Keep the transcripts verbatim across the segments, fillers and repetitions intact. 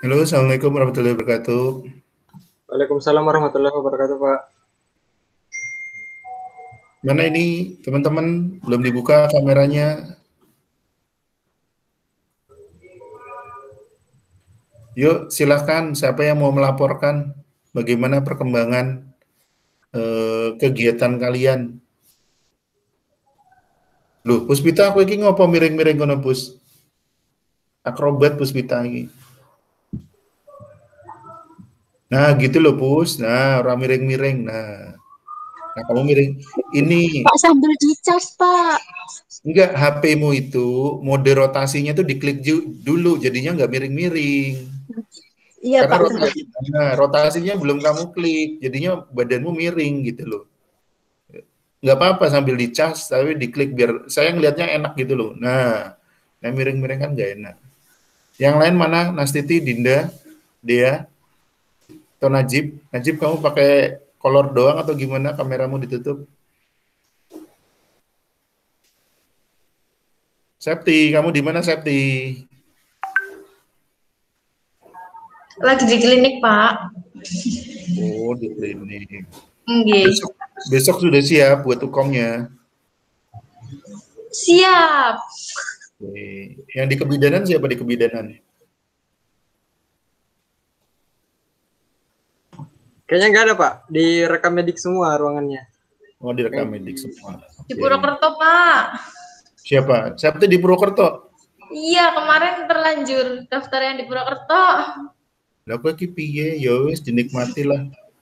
Halo, Assalamualaikum warahmatullahi wabarakatuh. Waalaikumsalam warahmatullahi wabarakatuh, Pak. Mana ini teman-teman belum dibuka kameranya? Yuk, silahkan. Siapa yang mau melaporkan bagaimana perkembangan eh, kegiatan kalian? Loh, Puspita, aku ini ngopo miring-miring kono, Pus? Akrobat Puspita ini. Nah, gitu loh, Pus. Nah, orang miring-miring. Nah, nah kamu miring. Ini Pak sambil dicas, Pak. enggak, H P-mu itu mode rotasinya tuh diklik ju- dulu, jadinya enggak miring-miring. Iya, Karena Pak. rotasi, nah, rotasinya belum kamu klik, jadinya badanmu miring gitu loh. Nggak apa-apa sambil dicas, tapi diklik biar saya ngelihatnya enak gitu loh. Nah, nah miring-miring kan nggak enak. Yang lain mana? Nastiti, Dinda, Dea, atau Najib? Najib kamu pakai kolor doang atau gimana? Kameramu ditutup? Septi, kamu di mana Septi? Lagi di klinik, Pak. Oh, di klinik. Nggih. Besok, besok sudah siap buat ukomnya. Siap. Oke. Yang di kebidanan siapa di kebidanan? Kayaknya nggak ada, Pak. Direkam medik semua ruangannya. Oh, direkam medik semua. Di Oke. Purwokerto, Pak. Siapa? Septi di Purwokerto. Iya, kemarin terlanjur daftar yang di Purwokerto. Lah kok iki piye? Ya wis dinikmati lah.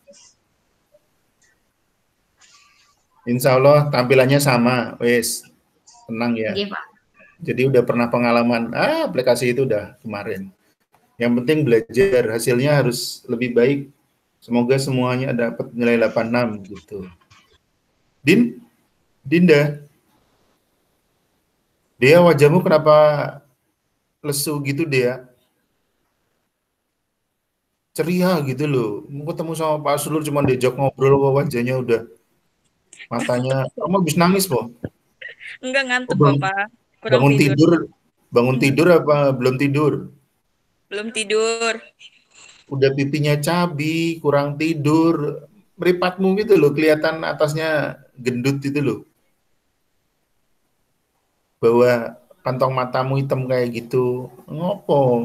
Insya Allah tampilannya sama, wis tenang ya. Nggih, Pak. Jadi udah pernah pengalaman, ah aplikasi itu udah kemarin. Yang penting belajar, hasilnya harus lebih baik. Semoga semuanya dapat nilai delapan puluh enam gitu. Din, Dinda, Dia wajahmu kenapa lesu gitu dia? Ceria gitu loh. Mau ketemu sama Pak Sulur cuma diajak ngobrol kok wajahnya udah matanya. Kamu habis nangis, Po? Enggak ngantuk Oh, kok, bangun, Pak. Kurang bangun tidur. tidur, bangun Hmm, tidur apa belum tidur? belum tidur. Udah pipinya cabi, kurang tidur, meripatmu gitu loh, kelihatan atasnya gendut itu loh. Bahwa kantong matamu hitam kayak gitu. Ngopo?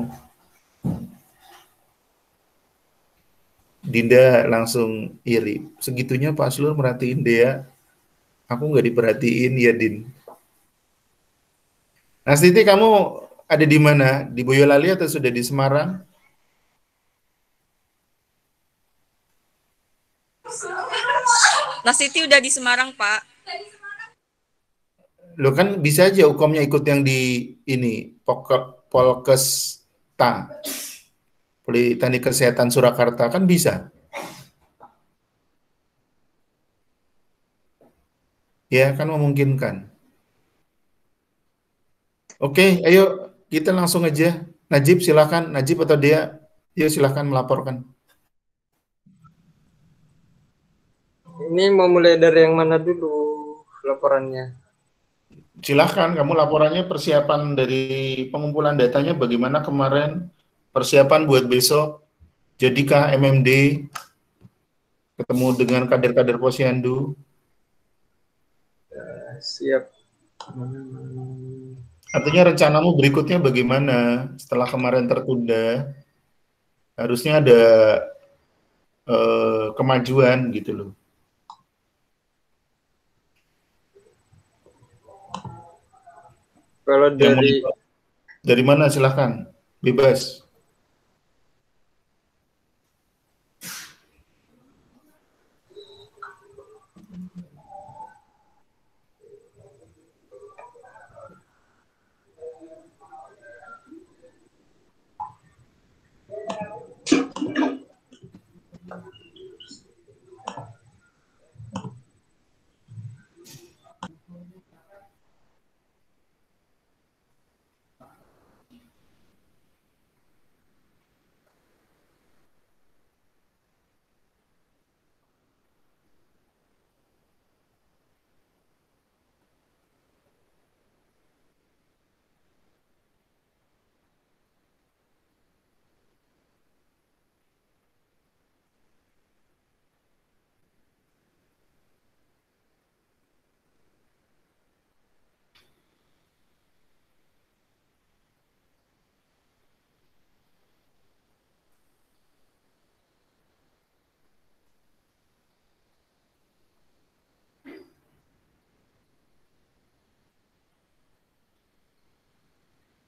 Dinda langsung iri. Segitunya Pak Sulur merhatiin dia. Aku nggak diperhatiin ya, Din. Nah, Siti, kamu ada di mana? Di Boyolali atau sudah di Semarang? Nasiti udah di Semarang, Pak. Lo kan bisa aja hukumnya ikut yang di ini, Pok- Polkesta, Politeknik Kesehatan Surakarta, kan bisa. Ya, kan memungkinkan. Oke, ayo kita langsung aja. Najib silakan, Najib atau dia, yuk silakan melaporkan. Ini mau mulai dari yang mana dulu laporannya? Silahkan, kamu laporannya persiapan dari pengumpulan datanya bagaimana kemarin, persiapan buat besok, jadikah M M D ketemu dengan kader-kader Posyandu? Siap. Hmm. Artinya rencanamu berikutnya bagaimana setelah kemarin tertunda? Harusnya ada eh, kemajuan gitu loh. Kalau Yang dari mau dari mana silahkan, bebas.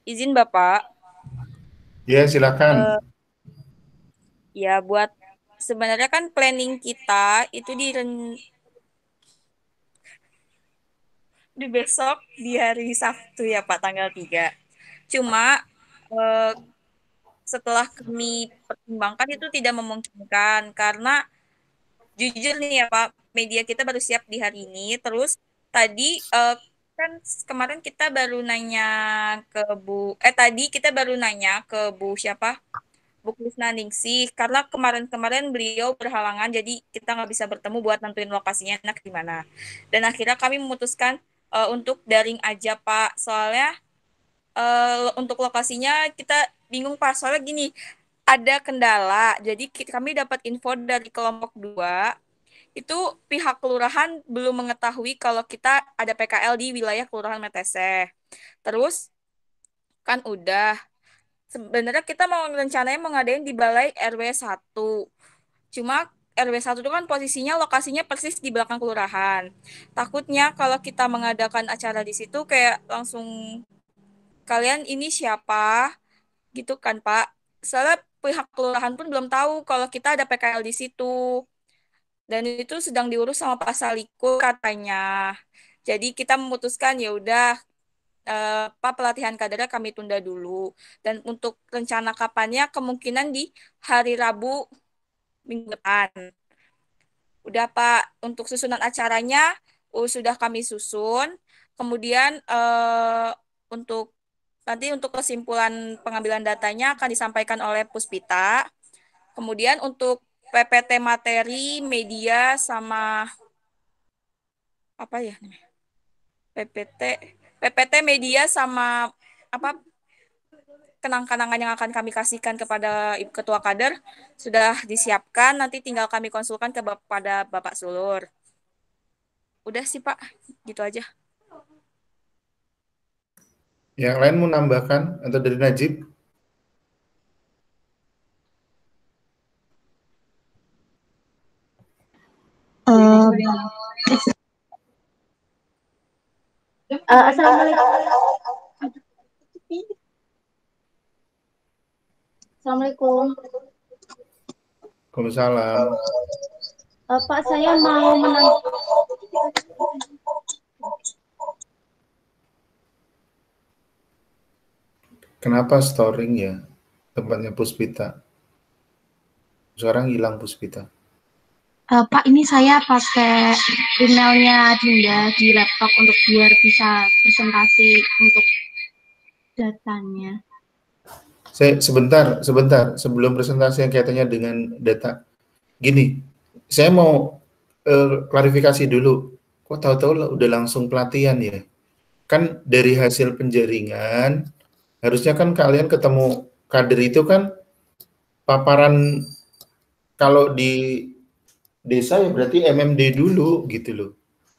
Izin Bapak. Ya, silakan. Uh, ya, buat sebenarnya kan planning kita itu di di besok di hari Sabtu ya Pak, tanggal tiga. Cuma uh, setelah kami pertimbangkan itu tidak memungkinkan karena jujur nih ya Pak, media kita baru siap di hari ini. Terus tadi uh, kan kemarin kita baru nanya ke Bu, eh tadi kita baru nanya ke Bu siapa? Bu Krisna Ningsih, karena kemarin-kemarin beliau berhalangan, jadi kita nggak bisa bertemu buat nentuin lokasinya enak di mana. Dan akhirnya kami memutuskan uh, untuk daring aja Pak, soalnya uh, untuk lokasinya kita bingung Pak, soalnya gini, ada kendala, jadi kami dapat info dari kelompok dua, itu pihak kelurahan belum mengetahui kalau kita ada P K L di wilayah Kelurahan Metese. Terus kan udah sebenarnya kita mau rencananya mau ngadain di Balai R W satu. Cuma R W satu itu kan posisinya lokasinya persis di belakang kelurahan. Takutnya kalau kita mengadakan acara di situ kayak langsung kalian ini siapa gitu kan Pak. Soalnya pihak kelurahan pun belum tahu kalau kita ada P K L di situ. Dan itu sedang diurus sama Pak Saliku katanya. Jadi kita memutuskan ya udah eh, Pak pelatihan kadernya kami tunda dulu. Dan untuk rencana kapannya kemungkinan di hari Rabu minggu depan. Udah Pak, untuk susunan acaranya uh, sudah kami susun. Kemudian eh, untuk nanti untuk kesimpulan pengambilan datanya akan disampaikan oleh Puspita. Kemudian untuk P P T materi, media, sama apa ya? P P T, P P T media sama apa kenang-kenangan yang akan kami kasihkan kepada Ibu Ketua Kader sudah disiapkan. Nanti tinggal kami konsulkan kepada Bapak Sulur. Udah sih Pak, gitu aja. Yang lain mau nambahkan atau dari Najib? Uh, uh, Assalamualaikum. Assalamualaikum. Waalaikumsalam. Uh, Pak, saya mau menanya. Kenapa storing ya tempatnya Puspita? Sekarang hilang Puspita. Uh, Pak, ini saya pakai emailnya Dinda di laptop untuk biar bisa presentasi untuk datanya. Saya sebentar, sebentar sebelum presentasi yang kaitannya dengan data. Gini, saya mau uh, klarifikasi dulu. Kok tahu-tahu udah langsung pelatihan ya? Kan dari hasil penjaringan, harusnya kan kalian ketemu kader itu kan paparan kalau di desa ya berarti M M D dulu gitu loh.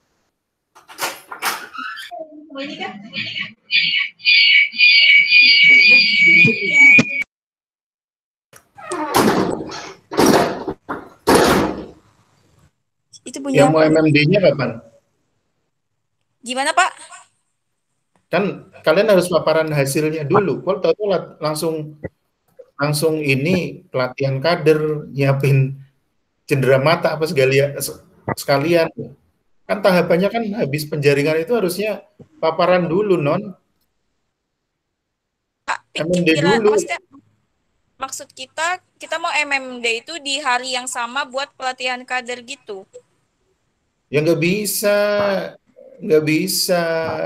Itu bunyi yang apa? mau M M D-nya kapan? Gimana Pak? Kan kalian harus paparan hasilnya dulu. Kalau tahu langsung langsung ini pelatihan kader, nyiapin cendera mata apa sekalian sekalian. Kan tahapannya kan habis penjaringan itu harusnya paparan dulu non. Pak, M M D pikiran, dulu. maksudnya, maksud kita kita mau M M D itu di hari yang sama buat pelatihan kader gitu. Ya nggak bisa, nggak bisa.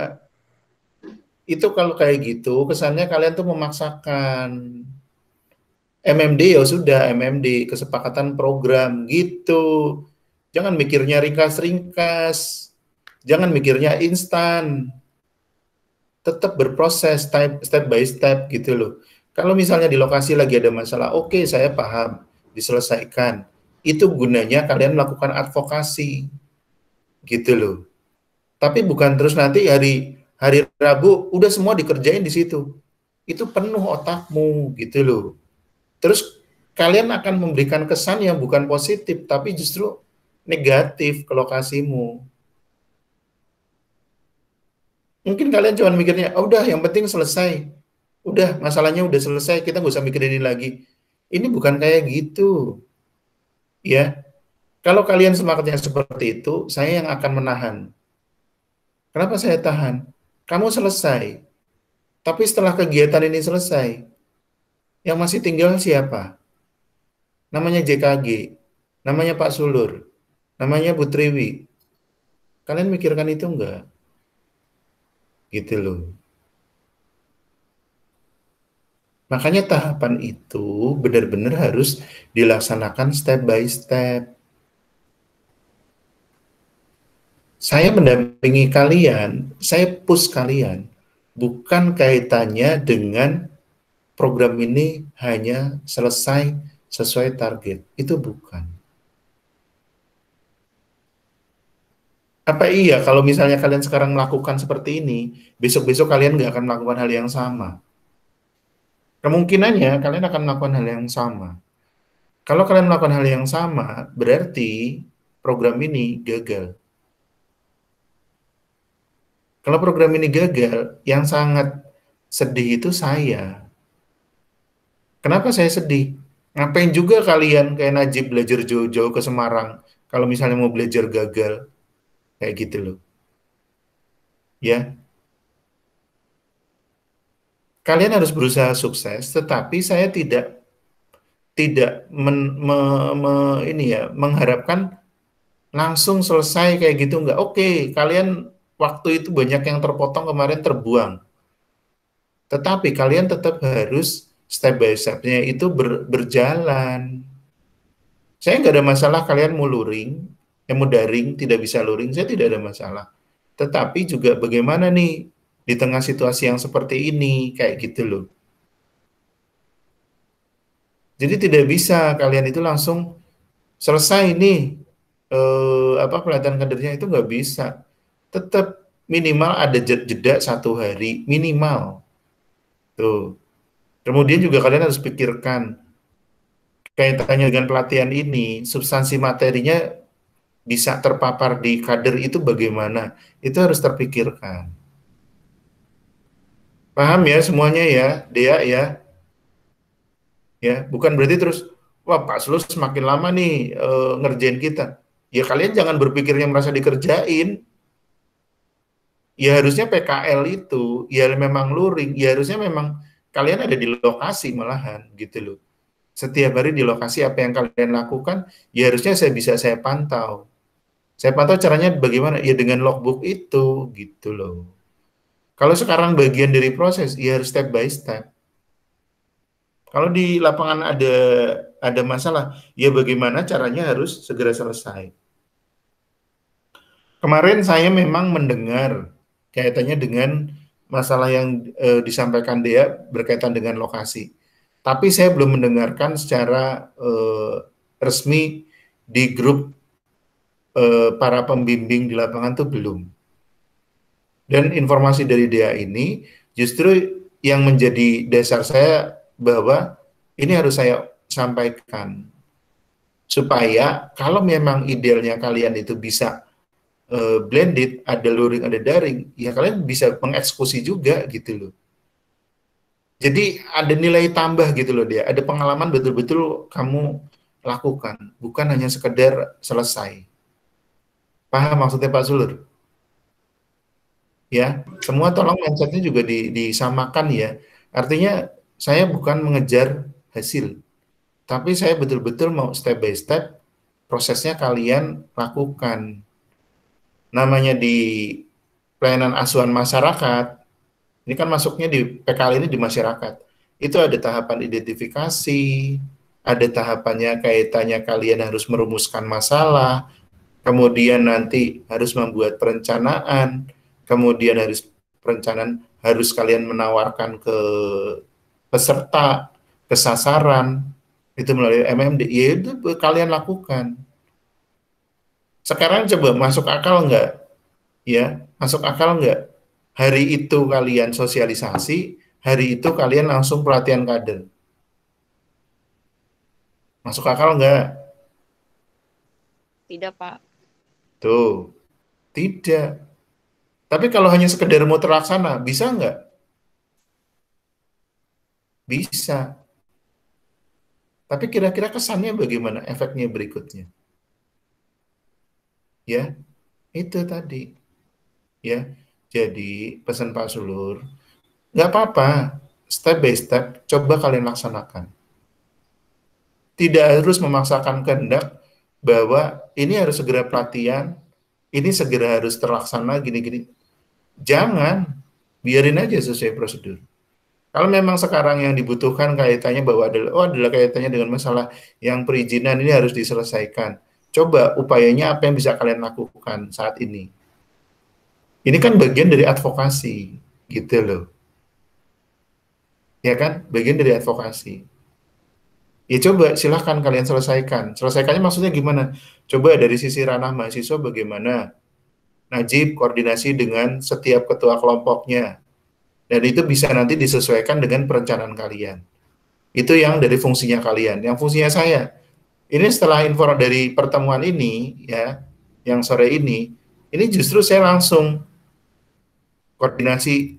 Itu kalau kayak gitu kesannya kalian tuh memaksakan. M M D ya sudah, M M D kesepakatan program gitu. Jangan mikirnya ringkas-ringkas. Jangan mikirnya instan. Tetap berproses step, step by step gitu loh. Kalau misalnya di lokasi lagi ada masalah, oke okay, saya paham, diselesaikan. Itu gunanya kalian melakukan advokasi. Gitu loh. Tapi bukan terus nanti hari hari Rabu udah semua dikerjain di situ. Itu penuh otakmu gitu loh. Terus kalian akan memberikan kesan yang bukan positif, tapi justru negatif ke lokasimu. Mungkin kalian cuma mikirnya, oh, udah yang penting selesai. Udah, masalahnya udah selesai, kita nggak usah mikirin ini lagi. Ini bukan kayak gitu. Ya, kalau kalian semangatnya seperti itu, saya yang akan menahan. Kenapa saya tahan? Kamu selesai. Tapi setelah kegiatan ini selesai, yang masih tinggal siapa? Namanya J K G, namanya Pak Sulur, namanya Bu Triwi. Kalian mikirkan itu enggak? Gitu loh. Makanya tahapan itu benar-benar harus dilaksanakan step by step. Saya mendampingi kalian, saya push kalian, bukan kaitannya dengan program ini hanya selesai sesuai target. Itu bukan. Apa iya kalau misalnya kalian sekarang melakukan seperti ini, besok-besok kalian nggak akan melakukan hal yang sama? Kemungkinannya kalian akan melakukan hal yang sama. Kalau kalian melakukan hal yang sama, berarti program ini gagal. Kalau program ini gagal, yang sangat sedih itu saya. Kenapa saya sedih? Ngapain juga kalian kayak Najib belajar jauh-jauh ke Semarang, kalau misalnya mau belajar gagal, kayak gitu loh. Ya, kalian harus berusaha sukses, tetapi saya tidak tidak men, me, me, ini ya mengharapkan langsung selesai kayak gitu enggak. Oke, kalian waktu itu banyak yang terpotong kemarin terbuang. Tetapi kalian tetap harus step by step-nya itu ber, berjalan. Saya nggak ada masalah kalian mau luring, yang mau daring tidak bisa luring, saya tidak ada masalah. Tetapi juga bagaimana nih di tengah situasi yang seperti ini, kayak gitu loh. Jadi tidak bisa kalian itu langsung selesai nih eh, apa pelatihan kadernya itu nggak bisa. Tetap minimal ada jeda satu hari minimal. Tuh. Kemudian juga kalian harus pikirkan kaitannya dengan pelatihan ini, substansi materinya bisa terpapar di kader itu bagaimana? Itu harus terpikirkan. Paham ya semuanya ya, Dea ya? Ya, bukan berarti terus, wah Pak Sulus semakin lama nih e, ngerjain kita. Ya kalian jangan berpikirnya merasa dikerjain. Ya harusnya P K L itu, ya memang luring, ya harusnya memang kalian ada di lokasi malahan gitu loh. Setiap hari di lokasi apa yang kalian lakukan, ya harusnya saya bisa saya pantau. Saya pantau caranya bagaimana? Ya dengan logbook itu gitu loh. Kalau sekarang bagian dari proses, ya harus step by step. Kalau di lapangan ada ada masalah, ya bagaimana caranya harus segera selesai. Kemarin saya memang mendengar kaitannya dengan masalah yang e, disampaikan Dea berkaitan dengan lokasi. Tapi saya belum mendengarkan secara e, resmi di grup e, para pembimbing di lapangan itu belum. Dan informasi dari Dea ini justru yang menjadi dasar saya bahwa ini harus saya sampaikan supaya kalau memang idealnya kalian itu bisa uh, blended, ada luring, ada daring, ya kalian bisa mengeksekusi juga gitu loh. Jadi ada nilai tambah gitu loh dia, ada pengalaman betul-betul kamu lakukan, bukan hanya sekedar selesai. Paham maksudnya Pak Sulur? Ya, semua tolong mindsetnya juga di, disamakan ya. Artinya saya bukan mengejar hasil, tapi saya betul-betul mau step by step prosesnya kalian lakukan. Namanya di pelayanan asuhan masyarakat, ini kan masuknya di P K L ini di masyarakat. Itu ada tahapan identifikasi, ada tahapannya kaitannya kalian harus merumuskan masalah, kemudian nanti harus membuat perencanaan, kemudian harus perencanaan harus kalian menawarkan ke peserta, ke sasaran, itu melalui M M D, ya itu kalian lakukan. Sekarang coba masuk akal nggak? Ya, masuk akal nggak? Hari itu kalian sosialisasi, hari itu kalian langsung pelatihan kader. Masuk akal nggak? Tidak, Pak. Tuh, tidak. Tapi kalau hanya sekedar mau terlaksana, bisa nggak? Bisa. Tapi kira-kira kesannya bagaimana? Efeknya berikutnya. Ya, itu tadi. Ya, jadi pesan Pak Sulur, nggak apa-apa, step by step, coba kalian laksanakan. Tidak harus memaksakan kehendak bahwa ini harus segera pelatihan, ini segera harus terlaksana gini-gini. Jangan, biarin aja sesuai prosedur. Kalau memang sekarang yang dibutuhkan kaitannya bahwa adalah, oh adalah kaitannya dengan masalah yang perizinan ini harus diselesaikan. Coba upayanya apa yang bisa kalian lakukan saat ini. Ini kan bagian dari advokasi, gitu loh. Ya kan, bagian dari advokasi. Ya coba silahkan kalian selesaikan. Selesaikannya maksudnya gimana? Coba dari sisi ranah mahasiswa bagaimana? Najib koordinasi dengan setiap ketua kelompoknya. Dan itu bisa nanti disesuaikan dengan perencanaan kalian. Itu yang dari fungsinya kalian. Yang fungsinya saya, ini setelah info dari pertemuan ini, ya, yang sore ini, ini justru saya langsung koordinasi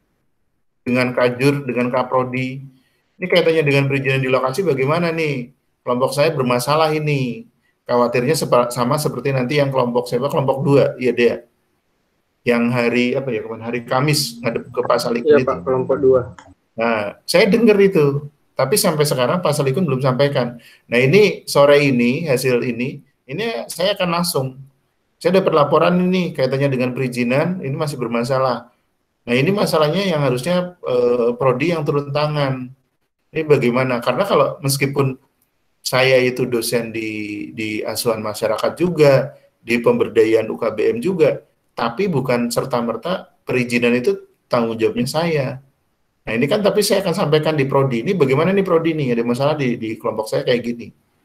dengan Kajur, dengan Kaprodi. Ini kaitannya dengan perizinan di lokasi bagaimana nih? Kelompok saya bermasalah ini. Khawatirnya sama seperti nanti yang kelompok saya, kelompok dua, iya dia. Yang hari apa ya kemarin hari Kamis ngadep ke Pak Salikun iya, itu. Pak, kelompok dua. Nah, saya dengar itu, tapi sampai sekarang Pak Salikun belum sampaikan. Nah, ini sore ini hasil ini, ini saya akan langsung. Saya dapat laporan ini kaitannya dengan perizinan, ini masih bermasalah. Nah, ini masalahnya yang harusnya eh, prodi yang turun tangan. Ini bagaimana? Karena kalau meskipun saya itu dosen di di asuhan masyarakat juga, di pemberdayaan U K B M juga, tapi bukan serta-merta perizinan itu tanggung jawabnya saya. Nah ini kan tapi saya akan sampaikan di prodi, ini bagaimana nih prodi ini, ada masalah di, di kelompok saya kayak gini.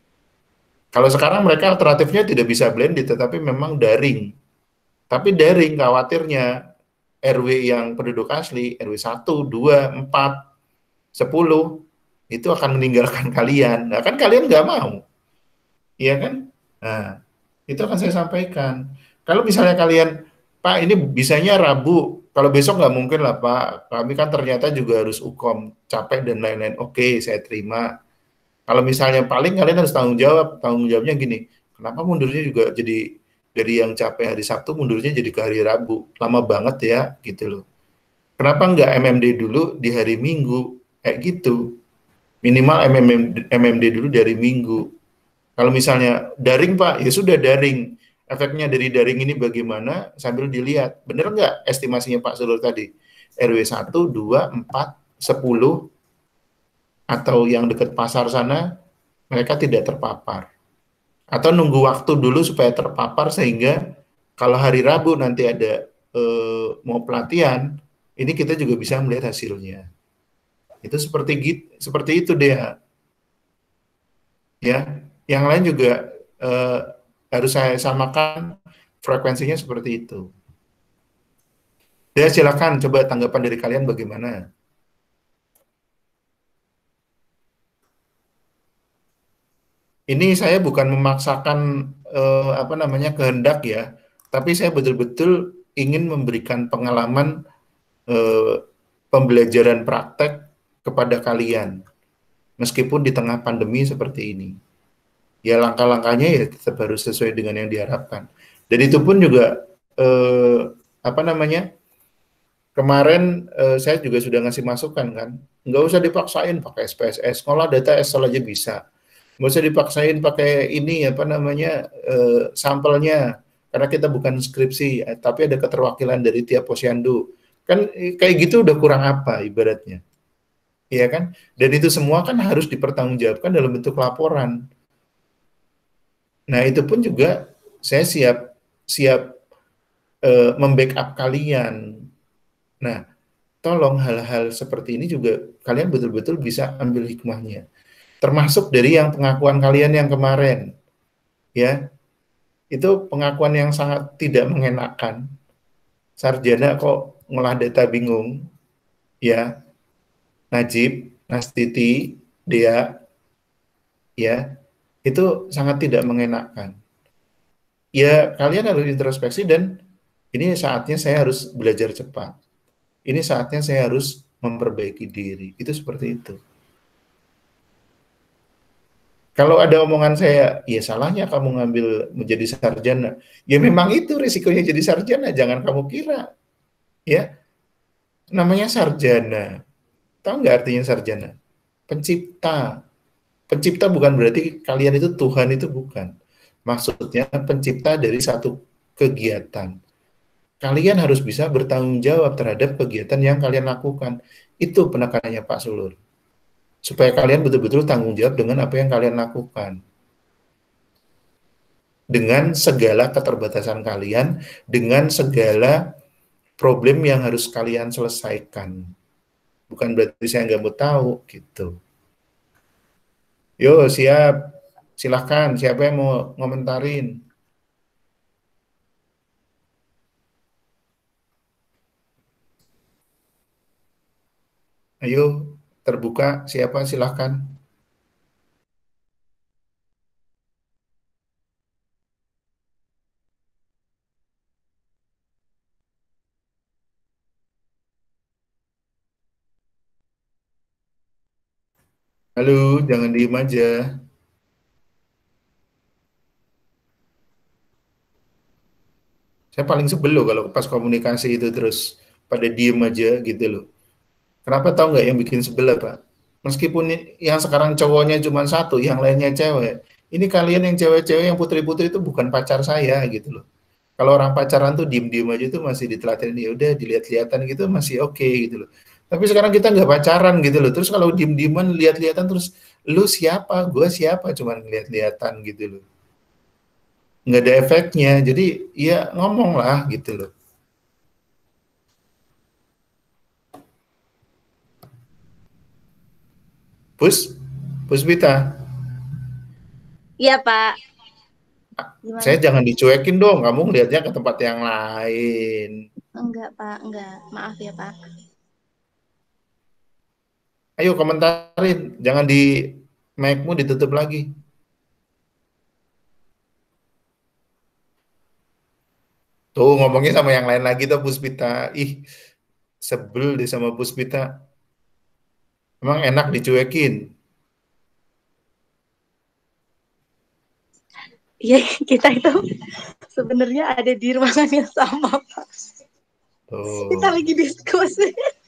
Kalau sekarang mereka alternatifnya tidak bisa blended, tetapi memang daring. Tapi daring khawatirnya R W yang penduduk asli, R W satu, dua, empat, sepuluh, itu akan meninggalkan kalian. Nah kan kalian nggak mau. Iya kan? Nah, itu akan saya sampaikan. Kalau misalnya kalian, Pak, ini bisanya Rabu, kalau besok nggak mungkin lah, Pak. Kami kan ternyata juga harus ukom, capek dan lain-lain. Oke, saya terima. Kalau misalnya paling kalian harus tanggung jawab. Tanggung jawabnya gini, kenapa mundurnya juga jadi dari yang capek hari Sabtu, mundurnya jadi ke hari Rabu. Lama banget ya, gitu loh. Kenapa nggak M M D dulu di hari Minggu? Kayak gitu. Minimal M M D dulu dari Minggu. Kalau misalnya daring, Pak, ya sudah daring. Efeknya dari daring ini bagaimana sambil dilihat. Benar nggak estimasinya Pak Sulur tadi? R W satu, dua, empat, sepuluh, atau yang dekat pasar sana, mereka tidak terpapar. Atau nunggu waktu dulu supaya terpapar sehingga kalau hari Rabu nanti ada eh, mau pelatihan, ini kita juga bisa melihat hasilnya. Itu seperti gitu, seperti itu dia. Ya, yang lain juga eh, harus saya samakan frekuensinya seperti itu. Ya, silakan coba tanggapan dari kalian bagaimana. Ini saya bukan memaksakan eh, apa namanya kehendak ya, tapi saya betul-betul ingin memberikan pengalaman eh, pembelajaran praktek kepada kalian, meskipun di tengah pandemi seperti ini. Ya langkah-langkahnya ya tetap harus sesuai dengan yang diharapkan. Dan itu pun juga eh, apa namanya kemarin eh, saya juga sudah ngasih masukan kan, nggak usah dipaksain pakai S P S S, ngolah data Excel aja bisa. Nggak usah dipaksain pakai ini apa namanya eh, sampelnya, karena kita bukan skripsi, eh, tapi ada keterwakilan dari tiap posyandu. Kan eh, kayak gitu udah kurang apa ibaratnya. Iya kan? Dan itu semua kan harus dipertanggungjawabkan dalam bentuk laporan. Nah, itu pun juga saya siap siap eh, membackup kalian. Nah, tolong hal-hal seperti ini juga kalian betul-betul bisa ambil hikmahnya. Termasuk dari yang pengakuan kalian yang kemarin, ya, itu pengakuan yang sangat tidak mengenakan. Sarjana kok ngolah data bingung, ya, Najib, Nastiti, dia, ya, itu sangat tidak mengenakan. Ya, kalian harus introspeksi dan ini saatnya saya harus belajar cepat. Ini saatnya saya harus memperbaiki diri. Itu seperti itu. Kalau ada omongan saya, ya salahnya kamu ngambil menjadi sarjana. Ya memang itu risikonya jadi sarjana, jangan kamu kira. Ya, namanya sarjana. Tahu nggak artinya sarjana? Pencipta. Pencipta bukan berarti kalian itu Tuhan, itu bukan. Maksudnya pencipta dari satu kegiatan. Kalian harus bisa bertanggung jawab terhadap kegiatan yang kalian lakukan. Itu penekanannya Pak Sulur. Supaya kalian betul-betul tanggung jawab dengan apa yang kalian lakukan. Dengan segala keterbatasan kalian, dengan segala problem yang harus kalian selesaikan. Bukan berarti saya nggak mau tahu, gitu. Yo, siap. Silahkan, siapa yang mau ngomentarin? Ayo, terbuka. Siapa? Silahkan. Halo, jangan diem aja. Saya paling sebel loh kalau pas komunikasi itu terus pada diem aja gitu loh. Kenapa tahu nggak yang bikin sebel apa? Meskipun yang sekarang cowoknya cuma satu, yang lainnya cewek. Ini kalian yang cewek-cewek, yang putri-putri itu bukan pacar saya gitu loh. Kalau orang pacaran tuh diem-diem aja tuh masih ditelatin, ya udah dilihat-lihatan gitu masih oke okay, gitu loh. Tapi sekarang kita nggak pacaran gitu loh. Terus kalau diem-dieman lihat-lihatan terus, lu siapa? Gue siapa? Cuman lihat-lihatan gitu loh. Nggak ada efeknya. Jadi ya ngomong lah gitu loh. Pus, Puspita. Iya, Pak. Gimana? Saya jangan dicuekin dong, kamu ngeliatnya ke tempat yang lain. Enggak, Pak. Enggak. Maaf ya, Pak. Ayo komentarin, jangan di mic-mu ditutup lagi. Tuh ngomongnya sama yang lain lagi tuh Puspita. Ih, sebel deh sama Puspita. Emang enak dicuekin. Iya, kita itu sebenarnya ada di ruangan yang sama, Pak. Tuh. Kita lagi diskusi.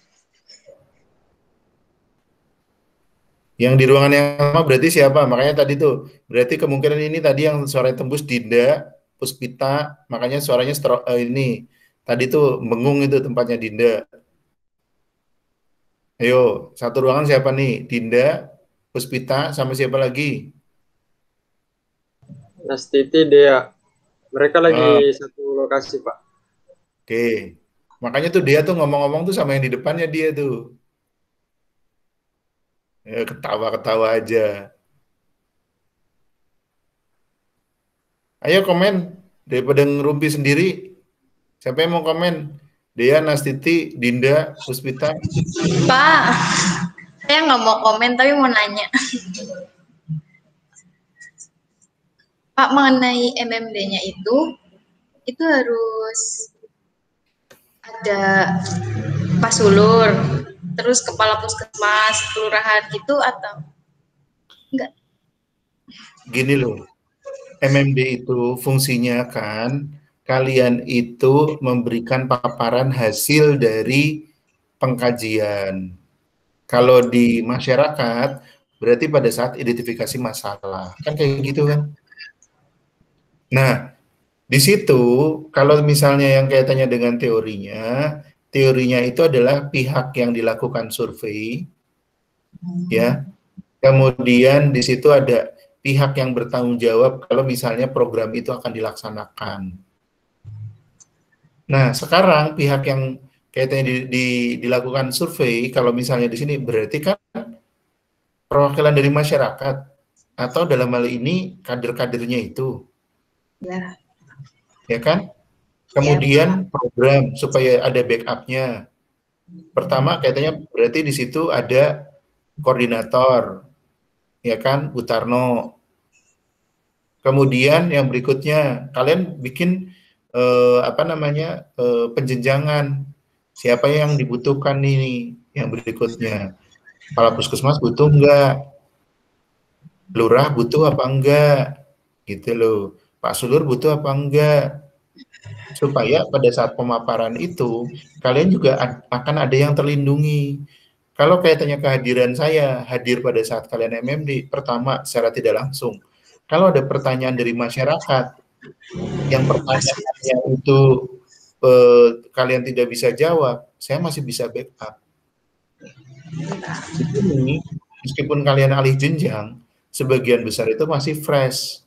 Yang di ruangan yang sama berarti siapa? Makanya tadi tuh, berarti kemungkinan ini tadi yang suara tembus Dinda, Puspita, makanya suaranya stro, uh, ini. Tadi tuh mengung itu tempatnya Dinda. Ayo, satu ruangan siapa nih? Dinda, Puspita, sama siapa lagi? Nastiti, Dea. Mereka lagi Ah. satu lokasi, Pak. Oke. Makanya tuh dia tuh ngomong-ngomong tuh sama yang di depannya dia tuh. Ya, ketawa-ketawa aja. Ayo komen. Daripada ngerumpi sendiri. Siapa yang mau komen? Dea, Nastiti, Dinda, Puspita. Pak, saya nggak mau komen tapi mau nanya. Pak, mengenai M M D-nya itu, itu harus ada Pak Sulur, terus kepala puskesmas, kelurahan gitu atau enggak? Gini loh, M M D itu fungsinya kan kalian itu memberikan paparan hasil dari pengkajian. Kalau di masyarakat berarti pada saat identifikasi masalah, kan kayak gitu kan. Nah, di situ kalau misalnya yang kaitannya dengan teorinya, teorinya itu adalah pihak yang dilakukan survei, ya. Kemudian di situ ada pihak yang bertanggung jawab kalau misalnya program itu akan dilaksanakan. Nah, sekarang pihak yang kaitannya di, di, dilakukan survei, kalau misalnya di sini berarti kan perwakilan dari masyarakat atau dalam hal ini kader-kadernya itu. Ya. Ya kan? Kemudian program supaya ada backupnya. Pertama katanya berarti di situ ada koordinator, ya kan, Butarno. Kemudian yang berikutnya kalian bikin eh, apa namanya eh, penjenjangan. Siapa yang dibutuhkan ini? Yang berikutnya, kepala puskesmas butuh enggak? Lurah butuh apa enggak, gitu loh. Pak Sulur butuh apa enggak, supaya pada saat pemaparan itu kalian juga ad- akan ada yang terlindungi. Kalau kaitannya kehadiran saya hadir pada saat kalian M M D, pertama secara tidak langsung. Kalau ada pertanyaan dari masyarakat yang pertanyaannya itu eh, kalian tidak bisa jawab, saya masih bisa backup. Di sini, meskipun kalian alih jenjang, sebagian besar itu masih fresh.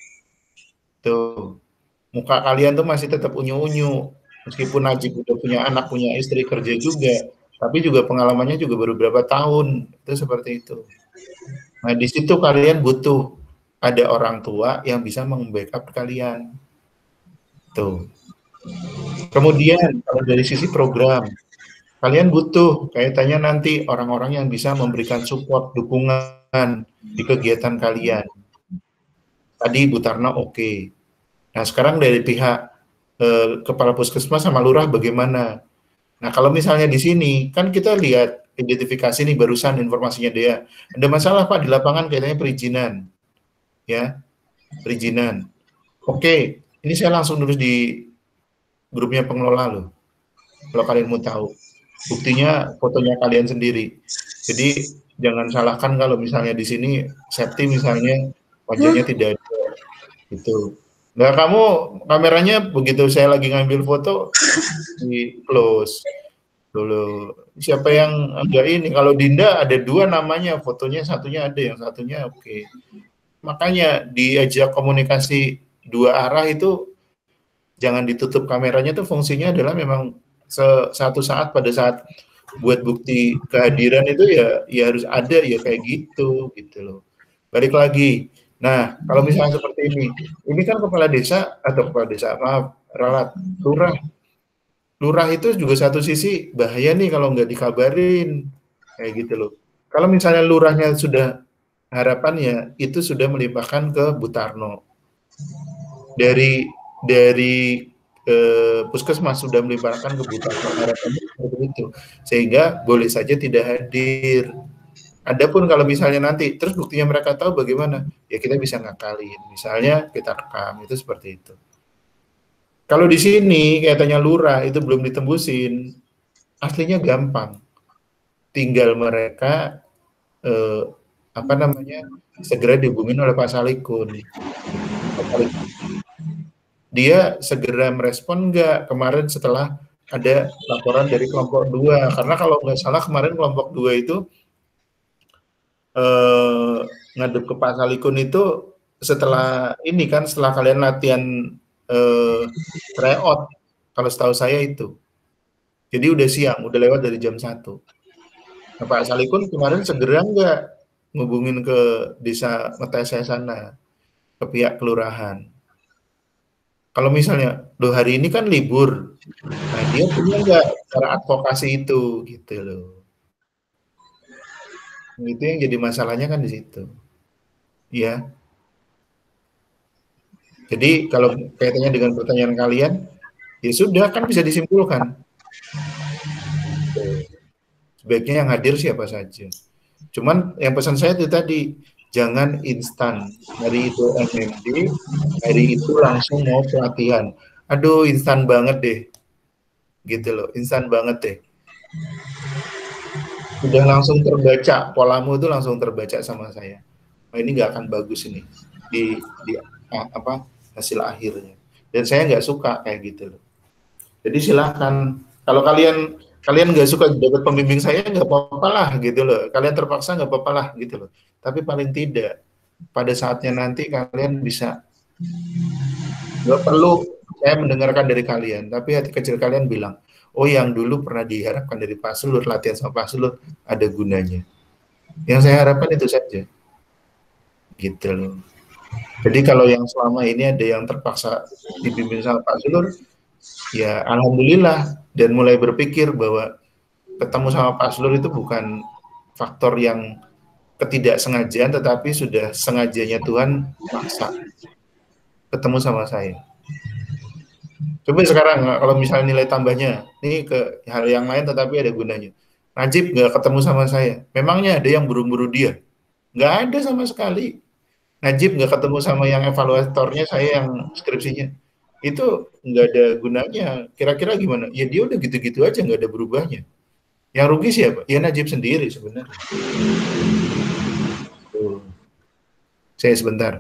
Tuh, muka kalian tuh masih tetap unyu-unyu. Meskipun Najib udah punya anak, punya istri, kerja juga, tapi juga pengalamannya juga baru berapa tahun. Itu seperti itu. Nah, di situ kalian butuh ada orang tua yang bisa membackup kalian. Tuh. Kemudian, kalau dari sisi program, kalian butuh kaitannya nanti orang-orang yang bisa memberikan support, dukungan di kegiatan kalian. Tadi Bu Tarno oke. Okay. Nah, sekarang dari pihak eh, Kepala Puskesmas sama Lurah bagaimana? Nah, kalau misalnya di sini, kan kita lihat identifikasi nih barusan informasinya dia. Ada masalah Pak di lapangan kayaknya perizinan. Ya, perizinan. Oke, okay. Ini saya langsung nulis di grupnya pengelola loh. Kalau kalian mau tahu. Buktinya fotonya kalian sendiri. Jadi jangan salahkan kalau misalnya di sini safety misalnya wajahnya tidak ada gitu. Nah, kamu kameranya begitu saya lagi ngambil foto di close dulu. Siapa yang enggak ini? Kalau Dinda ada dua namanya, fotonya satunya ada, yang satunya oke. Okay. Makanya diajak komunikasi dua arah itu jangan ditutup kameranya, tuh fungsinya adalah memang satu saat pada saat buat bukti kehadiran itu ya ya harus ada ya kayak gitu gitu loh. Balik lagi. Nah, kalau misalnya seperti ini, ini kan kepala desa atau kepala desa maaf, ralat, lurah. Lurah itu juga satu sisi bahaya nih kalau nggak dikabarin kayak gitu loh. Kalau misalnya lurahnya sudah harapannya itu sudah melimpahkan ke Bu Tarno. Dari dari Eh, puskesmas sudah melimpahkan kebutuhan harapannya seperti itu, sehingga boleh saja tidak hadir. Adapun kalau misalnya nanti terus buktinya mereka tahu bagaimana, ya kita bisa ngakalin, misalnya kita rekam, itu seperti itu. Kalau di sini kaitannya lurah itu belum ditembusin, aslinya gampang, tinggal mereka eh, apa namanya segera dihubungin oleh Pak Salikun. Pak Salikun dia segera merespon enggak kemarin setelah ada laporan dari kelompok dua, karena kalau nggak salah kemarin kelompok dua itu eh, ngadep ke Pak Salikun itu setelah ini kan setelah kalian latihan eh, tryout, kalau setahu saya itu. Jadi udah siang, udah lewat dari jam satu. Nah, Pak Salikun kemarin segera nggak ngubungin ke desa Metese sana, ke pihak kelurahan. Kalau misalnya, loh hari ini kan libur, nah dia punya nggak cara advokasi itu, gitu loh. Itu yang jadi masalahnya kan di situ, ya. Jadi kalau kaitannya dengan pertanyaan kalian, ya sudah kan bisa disimpulkan. Sebaiknya yang hadir siapa saja. Cuman yang pesan saya itu tadi, jangan instan. Hari itu M M D, hari itu langsung mau pelatihan. Aduh, instan banget deh. Gitu loh, instan banget deh. Udah langsung terbaca, polamu itu langsung terbaca sama saya. Nah, ini nggak akan bagus ini di, di apa hasil akhirnya. Dan saya nggak suka kayak gitu loh. Jadi silahkan, kalau kalian kalian nggak suka dapat pembimbing saya nggak apa-apa lah gitu loh. Kalian terpaksa nggak apa-apa lah gitu loh. Tapi paling tidak pada saatnya nanti kalian bisa, nggak perlu saya mendengarkan dari kalian, tapi hati kecil kalian bilang, oh yang dulu pernah diharapkan dari Pak Sulur, latihan sama Pak Sulur ada gunanya. Yang saya harapkan itu saja. Gitu loh. Jadi kalau yang selama ini ada yang terpaksa dibimbing sama Pak Sulur, ya alhamdulillah, dan mulai berpikir bahwa ketemu sama Pak Sulur itu bukan faktor yang ketidaksengajaan, tetapi sudah sengajanya Tuhan maksa ketemu sama saya. Coba sekarang kalau misalnya nilai tambahnya, ini ke hal yang lain tetapi ada gunanya. Najib nggak ketemu sama saya, memangnya ada yang buru-buru dia? Nggak ada sama sekali. Najib nggak ketemu sama yang evaluatornya, saya yang skripsinya. Itu nggak ada gunanya. Kira-kira gimana? Ya dia udah gitu-gitu aja, nggak ada berubahnya. Yang rugi siapa? Ya Najib sendiri sebenarnya. Tuh. Saya sebentar.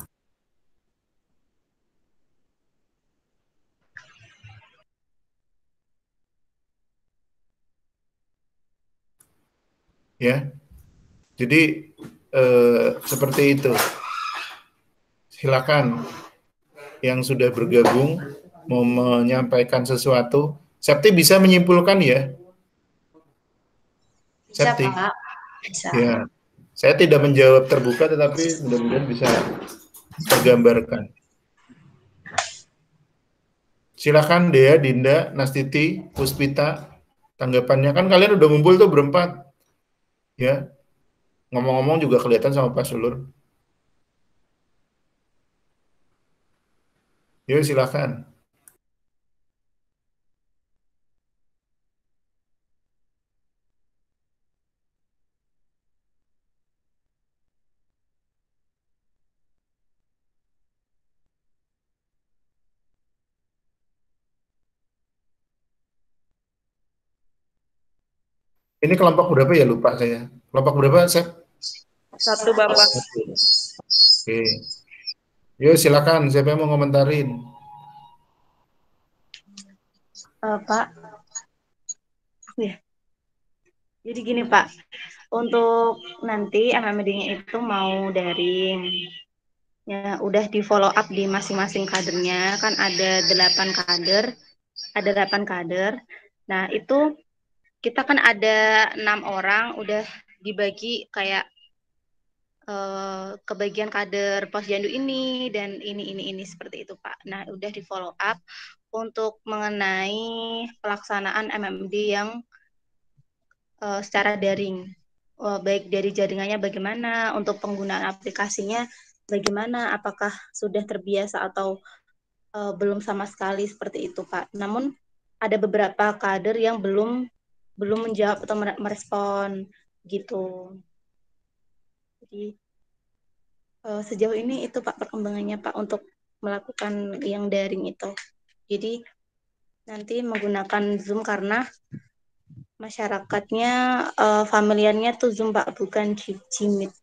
Ya, jadi eh, seperti itu. Silakan yang sudah bergabung mau menyampaikan sesuatu. Septi bisa menyimpulkan ya? Bisa, Septi. Pak. Bisa. Ya, saya tidak menjawab terbuka, tetapi mudah-mudahan bisa tergambarkan. Silakan Dea, Dinda, Nastiti, Puspita, tanggapannya. Kan kalian udah ngumpul tuh berempat. Ya, ngomong-ngomong juga kelihatan sama Pak Sulur. Yuk silakan. Ini kelompok berapa ya, lupa saya. Kelompok berapa, Sep? Satu, Bapak. Oke. Yuk silakan, siapa yang mau komentarin? Uh, Pak, ya. Jadi gini Pak, untuk nanti M M D-nya itu mau daring, ya udah di follow up di masing-masing kadernya, kan ada delapan kader, ada delapan kader. Nah itu kita kan ada enam orang, udah dibagi kayak uh, kebagian kader posyandu ini dan ini ini ini seperti itu Pak. Nah udah di follow up untuk mengenai pelaksanaan M M D yang uh, secara daring, uh, baik dari jaringannya bagaimana, untuk penggunaan aplikasinya bagaimana, apakah sudah terbiasa atau uh, belum sama sekali seperti itu Pak. Namun ada beberapa kader yang belum belum menjawab atau merespon gitu. Jadi uh, sejauh ini itu Pak perkembangannya Pak untuk melakukan yang daring itu. Jadi nanti menggunakan Zoom karena masyarakatnya uh, familiarnya tuh Zoom Pak, bukan Jimit.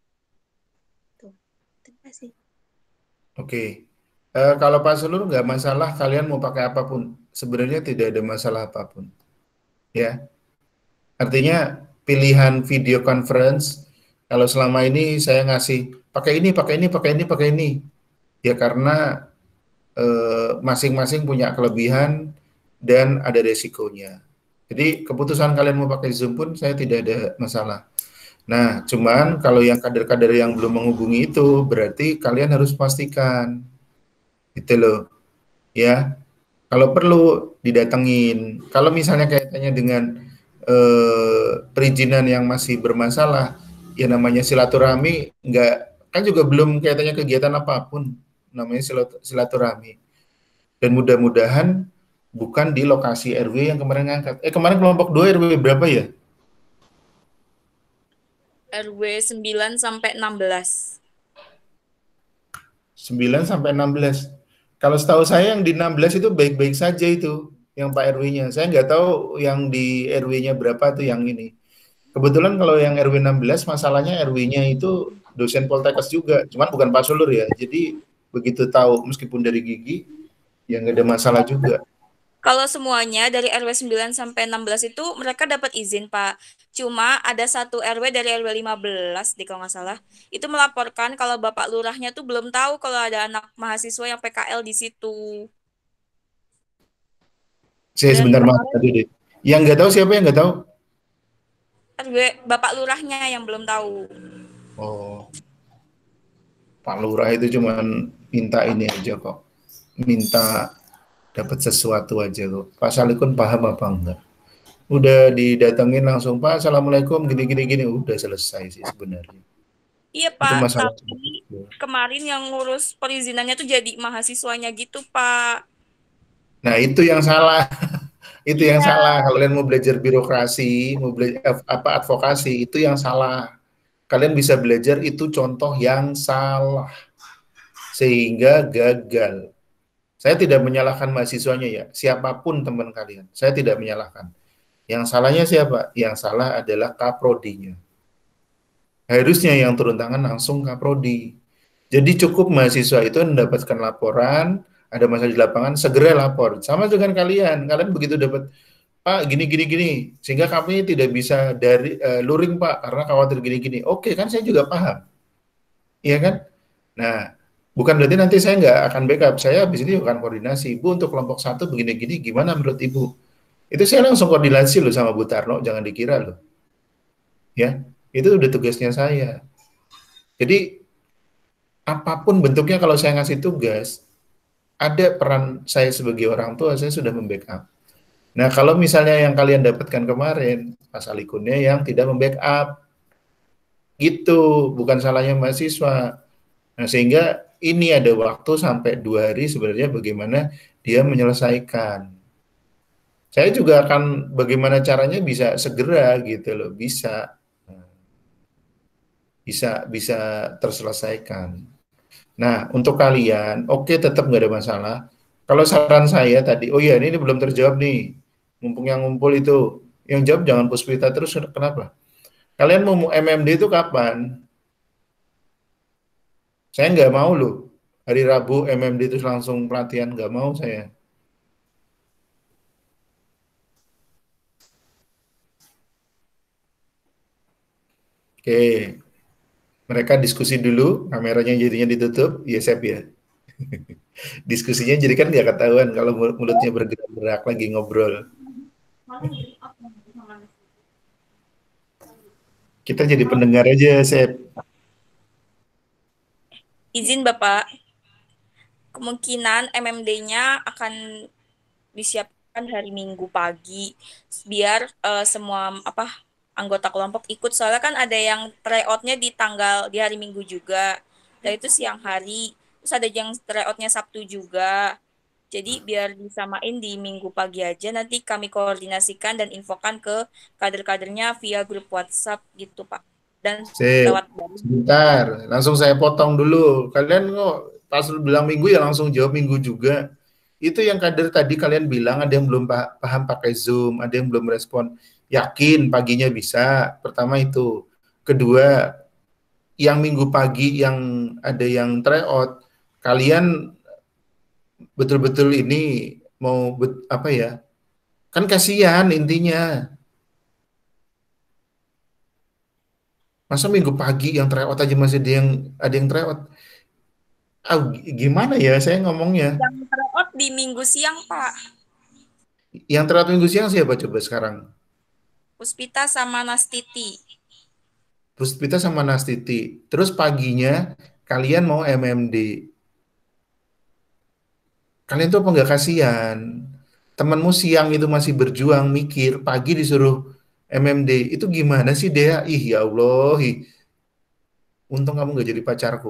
Terima kasih. Oke. Uh, kalau Pak Sulur nggak masalah, kalian mau pakai apapun. Sebenarnya tidak ada masalah apapun. Ya. Artinya pilihan video conference, kalau selama ini saya ngasih pakai ini, pakai ini, pakai ini, pakai ini. Ya karena masing-masing uh, punya kelebihan dan ada resikonya. Jadi keputusan kalian mau pakai Zoom pun saya tidak ada masalah. Nah, cuman kalau yang kader-kader yang belum menghubungi itu, berarti kalian harus pastikan. Gitu loh. Ya, kalau perlu didatengin. Kalau misalnya kaitannya dengan eh, perizinan yang masih bermasalah, ya namanya silaturahmi, enggak, kan juga belum kaitannya kegiatan apapun, namanya silaturahmi. Dan mudah-mudahan bukan di lokasi R W yang kemarin ngangkat. Eh kemarin kelompok dua R W berapa ya? R W sembilan sampai enam belas. sembilan sampai enam belas. Kalau setahu saya yang di enam belas itu baik-baik saja itu, yang Pak R W-nya. Saya nggak tahu yang di R W-nya berapa tuh yang ini. Kebetulan kalau yang R W enam belas masalahnya R W-nya itu dosen Poltekkes juga, cuman bukan Pak Sulur ya. Jadi begitu tahu meskipun dari Gigi, ya nggak ada masalah juga. Kalau semuanya dari R W sembilan sampai enam belas itu mereka dapat izin, Pak. Cuma ada satu R W dari R W lima belas, deh kalau nggak salah. Itu melaporkan kalau Bapak Lurahnya tuh belum tahu kalau ada anak mahasiswa yang P K L di situ. Saya Dan sebentar maaf tadi deh. Yang nggak tahu siapa yang nggak tahu? R W Bapak Lurahnya yang belum tahu. Oh, Pak Lurah itu cuma minta ini aja kok. Minta dapat sesuatu aja kok. Pak Salikun paham apa enggak? Udah didatengin langsung, Pak, Assalamualaikum, gini-gini gini, udah selesai sih sebenarnya. Iya Pak, tapi kemarin yang ngurus perizinannya tuh jadi mahasiswanya gitu Pak. Nah itu yang salah, itu iya. yang salah. Kalau kalian mau belajar birokrasi, mau belajar apa advokasi, itu yang salah. Kalian bisa belajar itu contoh yang salah. sehingga gagal. Saya tidak menyalahkan mahasiswanya ya, siapapun teman kalian, saya tidak menyalahkan. Yang salahnya siapa? Yang salah adalah kaprodinya. Harusnya yang turun tangan langsung kaprodi. Jadi cukup mahasiswa itu mendapatkan laporan, ada masalah di lapangan, segera lapor. Sama dengan kalian, kalian begitu dapat, Pak, gini, gini, gini, sehingga kami tidak bisa dari uh, luring, Pak, karena khawatir gini, gini. Oke, kan saya juga paham. Iya kan? Nah, bukan berarti nanti saya nggak akan backup. Saya habis ini akan koordinasi. Bu, untuk kelompok satu begini-gini, gimana menurut Ibu? Itu saya langsung koordinasi loh sama Bu Tarno, jangan dikira loh. Ya, itu udah tugasnya saya. Jadi, apapun bentuknya kalau saya ngasih tugas, ada peran saya sebagai orang tua, saya sudah membackup. Nah, kalau misalnya yang kalian dapatkan kemarin, Mas Alikunnya yang tidak membackup, gitu, bukan salahnya mahasiswa. Nah, sehingga ini ada waktu sampai dua hari sebenarnya bagaimana dia menyelesaikan. Saya juga akan bagaimana caranya bisa segera gitu loh, bisa bisa bisa terselesaikan. Nah, untuk kalian, oke okay, tetap nggak ada masalah. Kalau saran saya tadi, oh iya ini belum terjawab nih, mumpung yang ngumpul itu, yang jawab jangan Puspita terus, kenapa? Kalian mau M M D itu kapan? Saya nggak mau loh, hari Rabu M M D itu langsung pelatihan, nggak mau saya. Oke, mereka diskusi dulu, kameranya jadinya ditutup, ya Sep ya. Diskusinya jadi kan nggak ketahuan kalau mulutnya bergerak-gerak lagi ngobrol. Kita jadi pendengar aja, Sep. Izin Bapak, kemungkinan M M D-nya akan disiapkan hari Minggu pagi biar uh, semua apa anggota kelompok ikut, soalnya kan ada yang tryout-nya di tanggal di hari Minggu juga, dan itu siang hari, terus ada yang tryout-nya Sabtu juga. Jadi biar disamain di Minggu pagi aja, nanti kami koordinasikan dan infokan ke kader-kadernya via grup WhatsApp gitu Pak. Dan Sip, lewat sebentar, langsung saya potong dulu. Kalian kok pas bilang minggu ya langsung jawab minggu juga. Itu yang kader tadi kalian bilang ada yang belum paham pakai Zoom, ada yang belum respon. Yakin paginya bisa, pertama itu. Kedua, yang minggu pagi yang ada yang tryout, kalian betul-betul ini mau bet, apa ya? Kan kasihan intinya. Masa minggu pagi yang tryout aja masih ada yang ada yang tryout. Ah, gimana ya saya ngomongnya? yang tryout di Minggu siang Pak. Yang tryout minggu siang siapa coba sekarang? Puspita sama Nastiti. Puspita sama Nastiti. Terus paginya kalian mau M M D. Kalian tuh apa nggak kasihan? Temanmu siang itu masih berjuang mikir, pagi disuruh M M D. Itu gimana sih Dea? Ih ya Allah, ih. Untung kamu nggak jadi pacarku.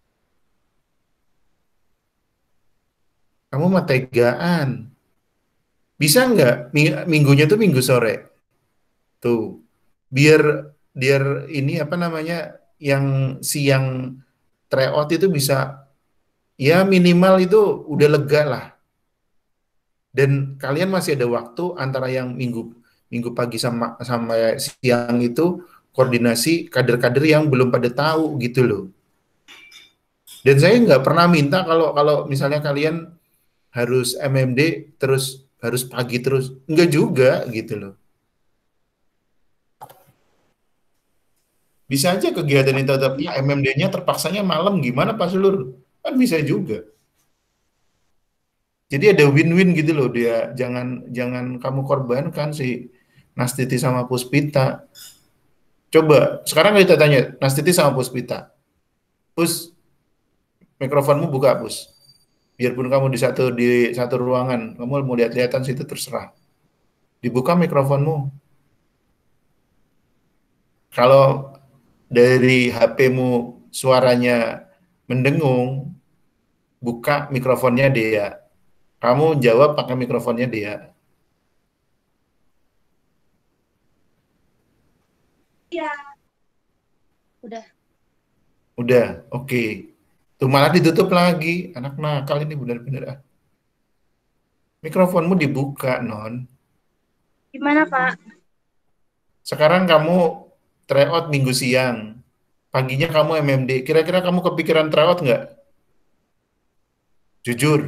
Kamu mah tegaan. Bisa nggak minggunya tuh minggu sore? Tuh. Biar biar ini apa namanya yang siang tryout itu bisa ya minimal itu udah lega lah. Dan kalian masih ada waktu antara yang minggu minggu pagi sama sampai siang itu koordinasi kader-kader yang belum pada tahu gitu loh. Dan saya nggak pernah minta kalau kalau misalnya kalian harus M M D terus harus pagi terus, enggak juga gitu loh. Bisa aja kegiatan itu tapi M M D-nya terpaksanya malam gimana Pak Sulur? Kan bisa juga. Jadi ada win-win gitu loh dia. Jangan jangan kamu korbankan si Nastiti sama Puspita. Coba sekarang kita tanya Nastiti sama Puspita. Pus, mikrofonmu buka, Pus. Biarpun kamu di satu di satu ruangan, kamu mau lihat-lihatan situ terserah. Dibuka mikrofonmu. Kalau dari H P-mu suaranya mendengung, buka mikrofonnya dia. Kamu jawab pakai mikrofonnya dia. Iya. Udah. Udah, oke. Okay. Tuh malah ditutup lagi. Anak nakal ini benar-benar. Ah. Mikrofonmu dibuka, Non. Gimana, Pak? Sekarang kamu tryout minggu siang. Paginya kamu M M D. Kira-kira kamu kepikiran tryout nggak? Jujur.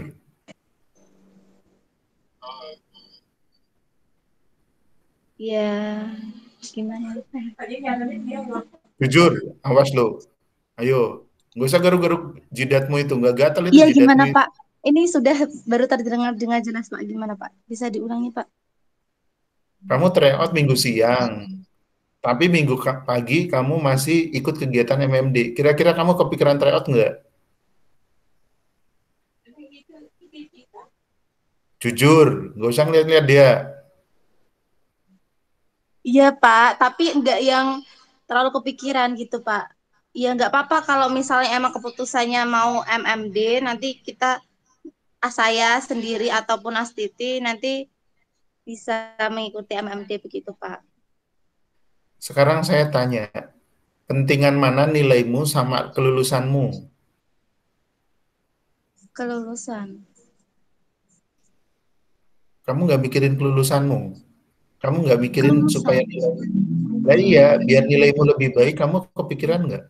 Ya, gimana? Jujur. Awas lo. Ayo. Nggak usah garuk-garuk jidatmu itu. Nggak gatal itu Iya, jidatmu gimana, itu. Pak? Ini sudah baru terdengar dengan jelas, Pak. Gimana, Pak? Bisa diulangi, Pak? Kamu tryout minggu siang. Tapi minggu ka- pagi kamu masih ikut kegiatan M M D. Kira-kira kamu kepikiran tryout nggak? Jujur. Nggak usah ngeliat-ngeliat dia. Iya, Pak. Tapi enggak yang terlalu kepikiran gitu, Pak. Ya, nggak apa-apa kalau misalnya emang keputusannya mau M M D, nanti kita, ah, saya sendiri ataupun Astiti nanti bisa mengikuti M M D begitu, Pak. Sekarang saya tanya, pentingan mana nilaimu sama kelulusanmu? Kelulusan. Kamu nggak mikirin kelulusanmu. Kamu nggak mikirin supaya Kelulusan. nilai. Nah iya, biar nilaimu lebih baik, kamu kepikiran nggak?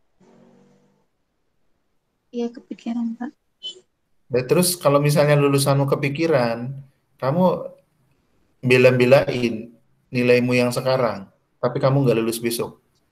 Iya, kepikiran, Pak. Nah, terus kalau misalnya lulusanmu kepikiran, kamu bela-belain nilaimu yang sekarang, tapi kamu nggak lulus besok.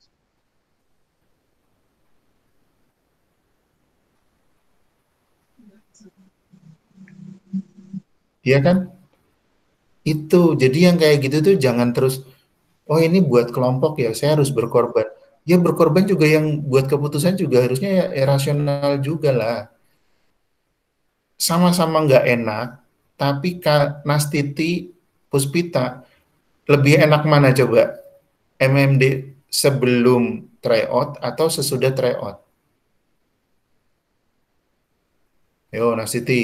Iya kan? Itu, jadi yang kayak gitu tuh jangan terus, oh ini buat kelompok ya, saya harus berkorban. Ya berkorban juga yang buat keputusan juga harusnya ya, ya rasional juga lah. Sama-sama nggak enak, tapi Kak Nastiti, Puspita, lebih enak mana coba? M M D sebelum tryout atau sesudah tryout? Yo, Nastiti.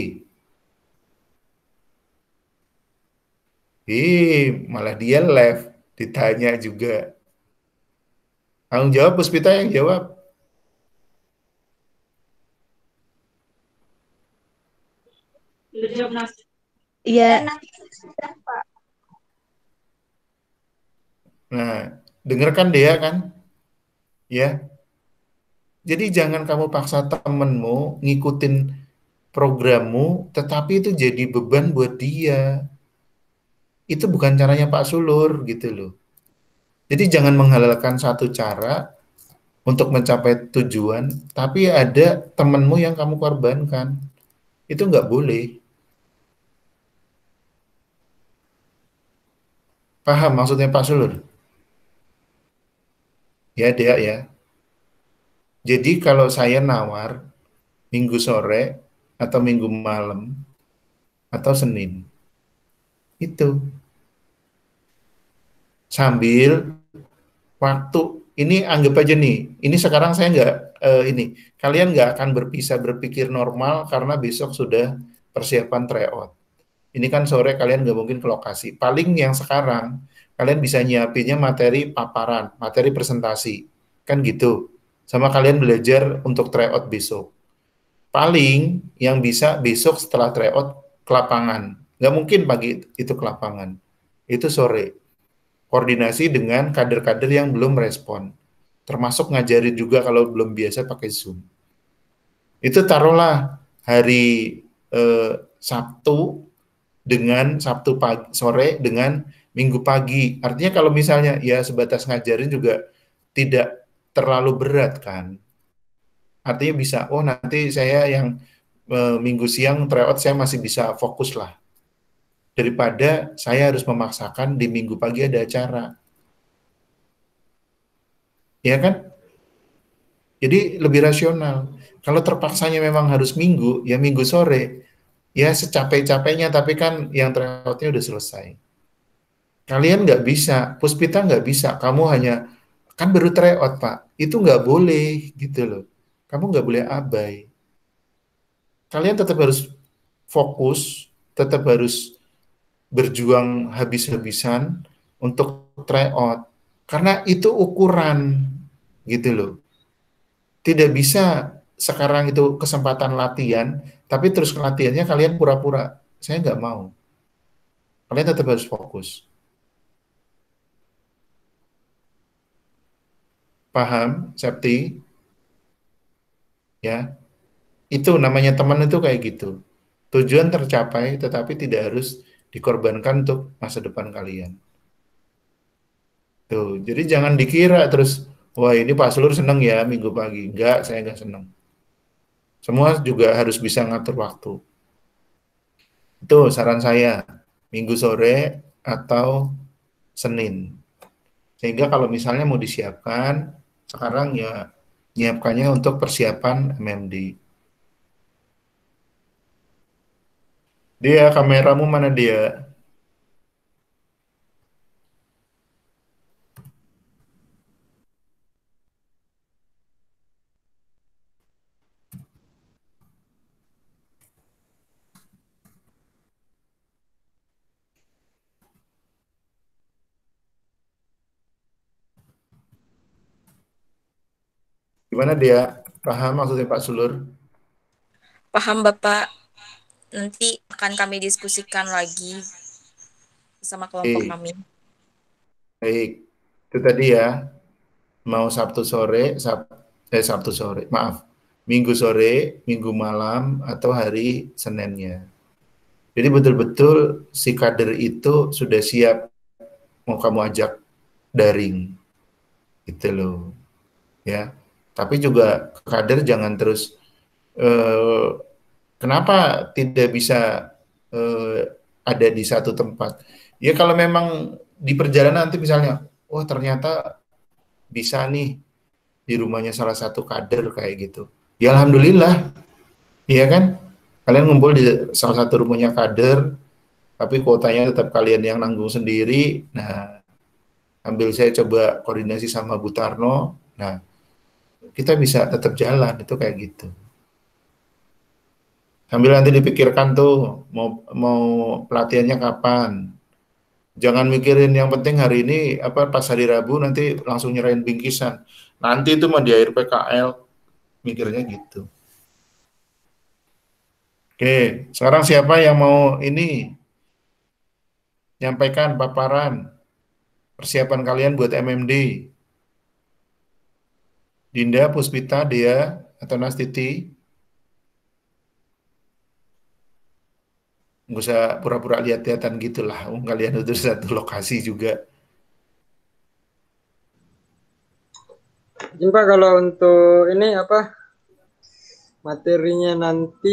Ih, malah dia left, ditanya juga. Tanggung jawab, Puspita yang jawab. Iya, Nah, dengarkan dia kan, ya. Jadi jangan kamu paksa temenmu ngikutin programmu, tetapi itu jadi beban buat dia. Itu bukan caranya Pak Sulur, gitu loh. Jadi jangan menghalalkan satu cara untuk mencapai tujuan, tapi ada temenmu yang kamu korbankan. Itu nggak boleh. Paham maksudnya Pak Sulur? Ya, dia ya. Jadi kalau saya nawar minggu sore atau minggu malam atau Senin, itu sambil waktu ini anggap aja nih, ini sekarang saya nggak eh, ini kalian nggak akan bisa berpikir normal karena besok sudah persiapan tryout. Ini kan sore kalian nggak mungkin ke lokasi. Paling yang sekarang kalian bisa nyiapinnya materi paparan, materi presentasi, kan gitu. Sama kalian belajar untuk tryout besok. Paling yang bisa besok setelah tryout ke lapangan. Nggak mungkin pagi itu ke lapangan. Itu sore. Koordinasi dengan kader-kader yang belum respon. Termasuk ngajarin juga kalau belum biasa pakai Zoom. Itu taruhlah hari eh, Sabtu dengan Sabtu pagi sore dengan Minggu pagi. Artinya kalau misalnya ya sebatas ngajarin juga tidak terlalu berat kan. Artinya bisa, oh nanti saya yang eh, Minggu siang tryout saya masih bisa fokus lah. Daripada saya harus memaksakan di Minggu pagi ada acara. Ya kan? Jadi lebih rasional. Kalau terpaksanya memang harus Minggu, ya Minggu sore. Ya secapek-capeknya, tapi kan yang tryoutnya udah selesai. Kalian nggak bisa, Puspita nggak bisa. Kamu hanya, kan baru tryout Pak. Itu nggak boleh gitu loh. Kamu nggak boleh abai. Kalian tetap harus fokus, tetap harus berjuang habis-habisan untuk tryout. Karena itu ukuran gitu loh. Tidak bisa sekarang itu kesempatan latihan, tapi terus latihannya kalian pura-pura. Saya nggak mau. Kalian tetap harus fokus. Paham, Septi? Ya, itu namanya teman itu kayak gitu. Tujuan tercapai, tetapi tidak harus dikorbankan untuk masa depan kalian. Tuh, jadi jangan dikira terus, wah ini Pak Sulur seneng ya minggu pagi. Enggak, saya enggak seneng. Semua juga harus bisa ngatur waktu. Itu saran saya, minggu sore atau Senin. Sehingga kalau misalnya mau disiapkan, sekarang ya nyiapkannya untuk persiapan M M D. Dia, kameramu mana dia? Gimana dia? Paham maksudnya Pak Sulur? Paham Bapak. Nanti akan kami diskusikan lagi bersama kelompok Baik, kami. baik. Itu tadi ya, mau Sabtu sore, Sab eh Sabtu sore, maaf, Minggu sore, Minggu malam, atau hari Seninnya. Jadi betul-betul si kader itu sudah siap mau kamu ajak daring, gitu loh, ya. Tapi juga kader jangan terus eh, kenapa tidak bisa eh, ada di satu tempat? Ya kalau memang di perjalanan nanti misalnya, oh ternyata bisa nih di rumahnya salah satu kader kayak gitu. Ya alhamdulillah, iya kan? Kalian ngumpul di salah satu rumahnya kader, tapi kuotanya tetap kalian yang nanggung sendiri. Nah, ambil saya coba koordinasi sama Bu Tarno. Nah, kita bisa tetap jalan itu kayak gitu. Sambil nanti dipikirkan tuh mau mau pelatihannya kapan. Jangan mikirin yang penting hari ini apa pas hari Rabu nanti langsung nyerahin bingkisan. Nanti itu mah di akhir P K L mikirnya gitu. Oke, sekarang siapa yang mau ini nyampaikan paparan persiapan kalian buat M M D? Dinda, Puspita, Dea, atau Nastiti? Nggak usah pura-pura lihat-lihatan gitulah. Oh, kalian udah satu lokasi juga. Jin Pak, kalau untuk ini apa materinya nanti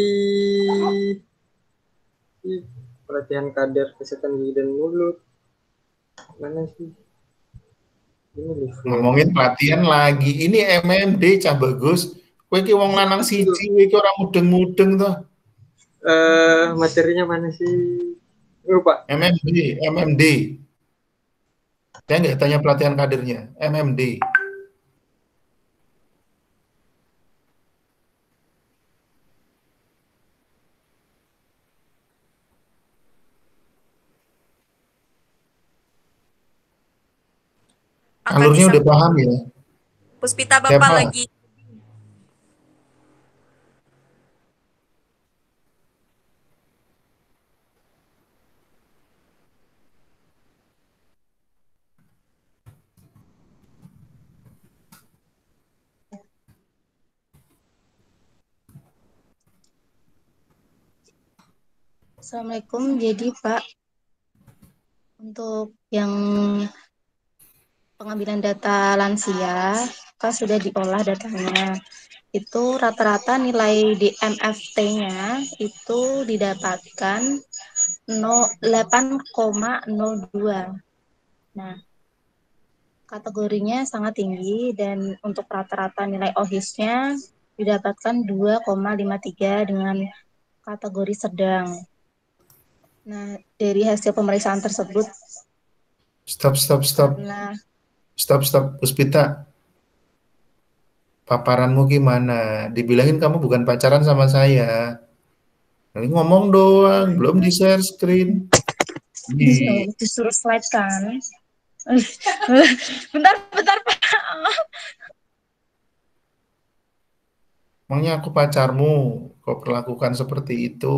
pelatihan kader kesehatan gigi dan mulut mana sih ini leaflet. Ngomongin pelatihan lagi. Ini M M D cah bagus. Kowe iki wong lanang siji, kowe iki ora mudeng-mudeng toh. Eh materinya mana sih? Lupa. M M D, M M D. Saya nggak tanya pelatihan kadernya, M M D. Alurnya udah paham ya? Puspita Bapak Siapa? lagi. Assalamualaikum. Jadi Pak, untuk yang pengambilan data lansia, kan sudah diolah datanya. Itu rata-rata nilai D M F T-nya itu didapatkan delapan koma nol dua. Nah, kategorinya sangat tinggi dan untuk rata-rata nilai O H I S-nya didapatkan dua koma lima tiga dengan kategori sedang. Nah, dari hasil pemeriksaan tersebut, Stop, stop, stop. karena Stop, stop, Puspita. Paparanmu gimana? Dibilangin kamu bukan pacaran sama saya. Ini ngomong doang, belum di-share screen. disuruh, disuruh slide kan. bentar, bentar Pak. Emangnya aku pacarmu, kau perlakukan seperti itu.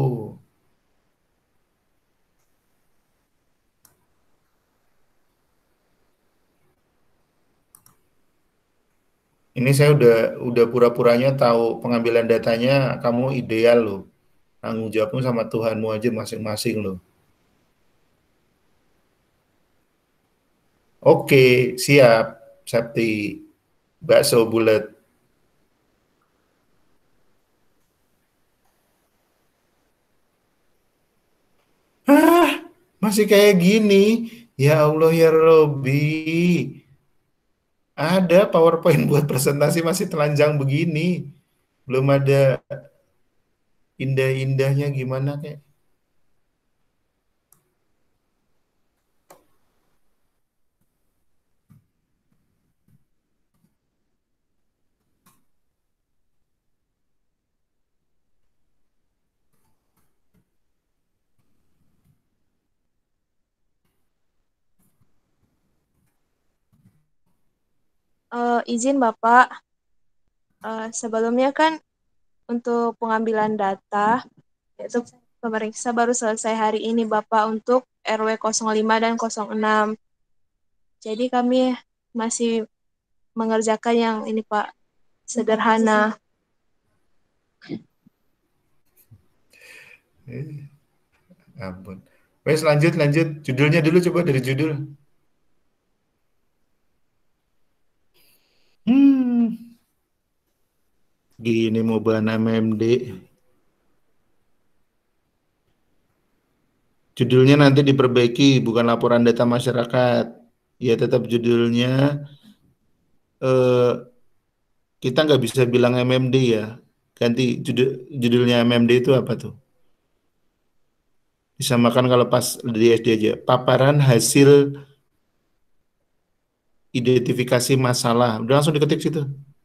Ini saya udah udah pura-puranya tahu pengambilan datanya, kamu ideal loh. Tanggung jawabmu sama Tuhanmu aja masing-masing loh. Oke, siap, Septi. Bakso bulat. Hah, masih kayak gini? Ya Allah ya Robi. Ada PowerPoint buat presentasi masih telanjang begini. Belum ada indah-indahnya gimana kayak. Eh, izin Bapak, eh, sebelumnya kan untuk pengambilan data, yaitu pemeriksa baru selesai hari ini Bapak untuk R W nol lima dan nol enam. Jadi kami masih mengerjakan yang ini Pak, sederhana. Eh, ampun. Wes lanjut lanjut. Judulnya dulu coba dari judul. Hmm, gini mau bahan M M D. Judulnya nanti diperbaiki, bukan laporan data masyarakat. Ya tetap judulnya eh, kita nggak bisa bilang M M D ya. Ganti judul judulnya M M D itu apa tuh? Disamakan kalau pas di S D aja. Paparan hasil identifikasi masalah. Udah langsung diketik situ.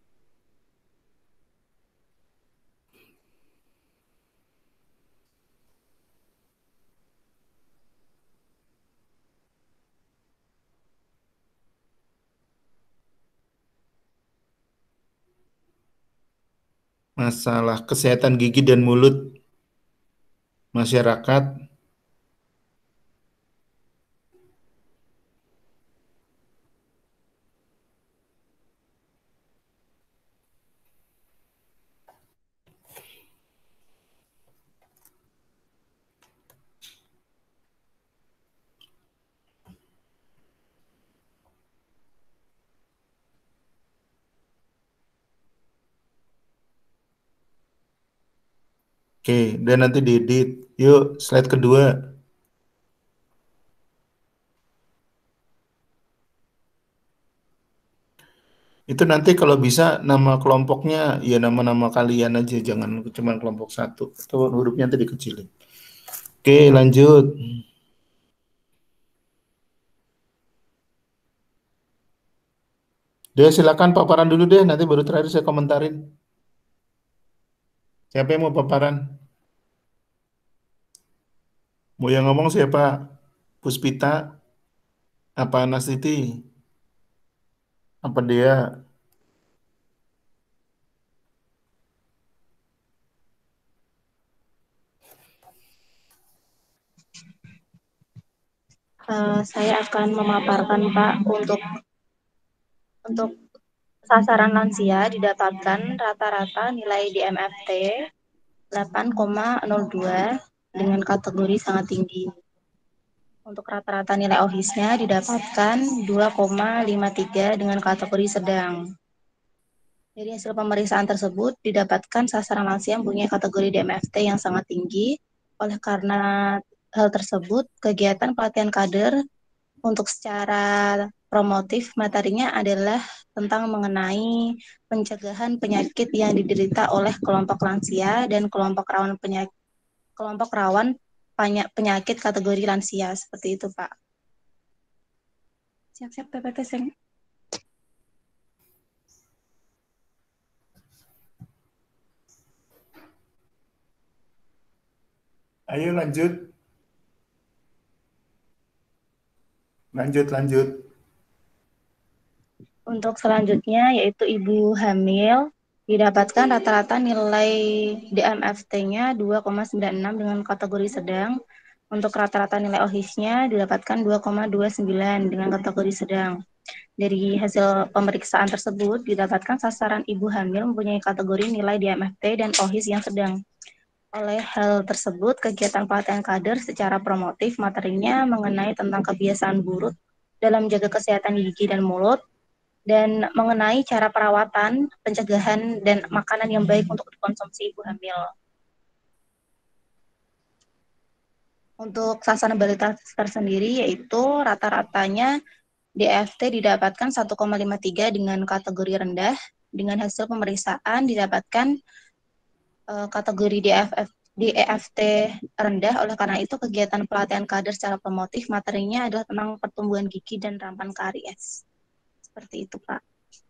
Masalah kesehatan gigi dan mulut masyarakat. Oke, dan nanti diedit. Yuk, slide kedua. Itu nanti kalau bisa nama kelompoknya ya nama-nama kalian aja, jangan cuma kelompok satu. Itu hurufnya nanti dikecilin. Oke, lanjut. Deh, silakan paparan dulu deh, nanti baru terakhir saya komentarin. Siapa yang mau paparan? Mau yang ngomong siapa? Puspita? Apa Nastiti? Apa dia? Eh, saya akan memaparkan Pak untuk untuk sasaran lansia didapatkan rata-rata nilai di M F T delapan koma nol dua dengan kategori sangat tinggi. Untuk rata-rata nilai O H I S-nya didapatkan dua koma lima tiga dengan kategori sedang. Dari hasil pemeriksaan tersebut didapatkan sasaran lansia yang punya kategori D M F T yang sangat tinggi. Oleh karena hal tersebut, kegiatan pelatihan kader untuk secara promotif materinya adalah tentang mengenai pencegahan penyakit yang diderita oleh kelompok lansia dan kelompok rawan penyakit kelompok rawan penyakit kategori lansia, seperti itu Pak. Siap-siap P P T Seng. Ayo lanjut. Lanjut, lanjut. Untuk selanjutnya yaitu ibu hamil didapatkan rata-rata nilai D M F T-nya dua koma sembilan enam dengan kategori sedang. Untuk rata-rata nilai O H I S-nya didapatkan dua koma dua sembilan dengan kategori sedang. Dari hasil pemeriksaan tersebut, didapatkan sasaran ibu hamil mempunyai kategori nilai D M F T dan O H I S yang sedang. Oleh hal tersebut, kegiatan pelatihan kader secara promotif materinya mengenai tentang kebiasaan buruk dalam menjaga kesehatan gigi dan mulut, dan mengenai cara perawatan, pencegahan, dan makanan yang baik untuk dikonsumsi ibu hamil. Untuk sasaran balita tersendiri yaitu rata-ratanya D F T didapatkan satu koma lima tiga dengan kategori rendah. Dengan hasil pemeriksaan didapatkan uh, kategori D F F, D E F T rendah. Oleh karena itu kegiatan pelatihan kader secara promotif materinya adalah tentang pertumbuhan gigi dan rampant karies. Seperti itu, Pak.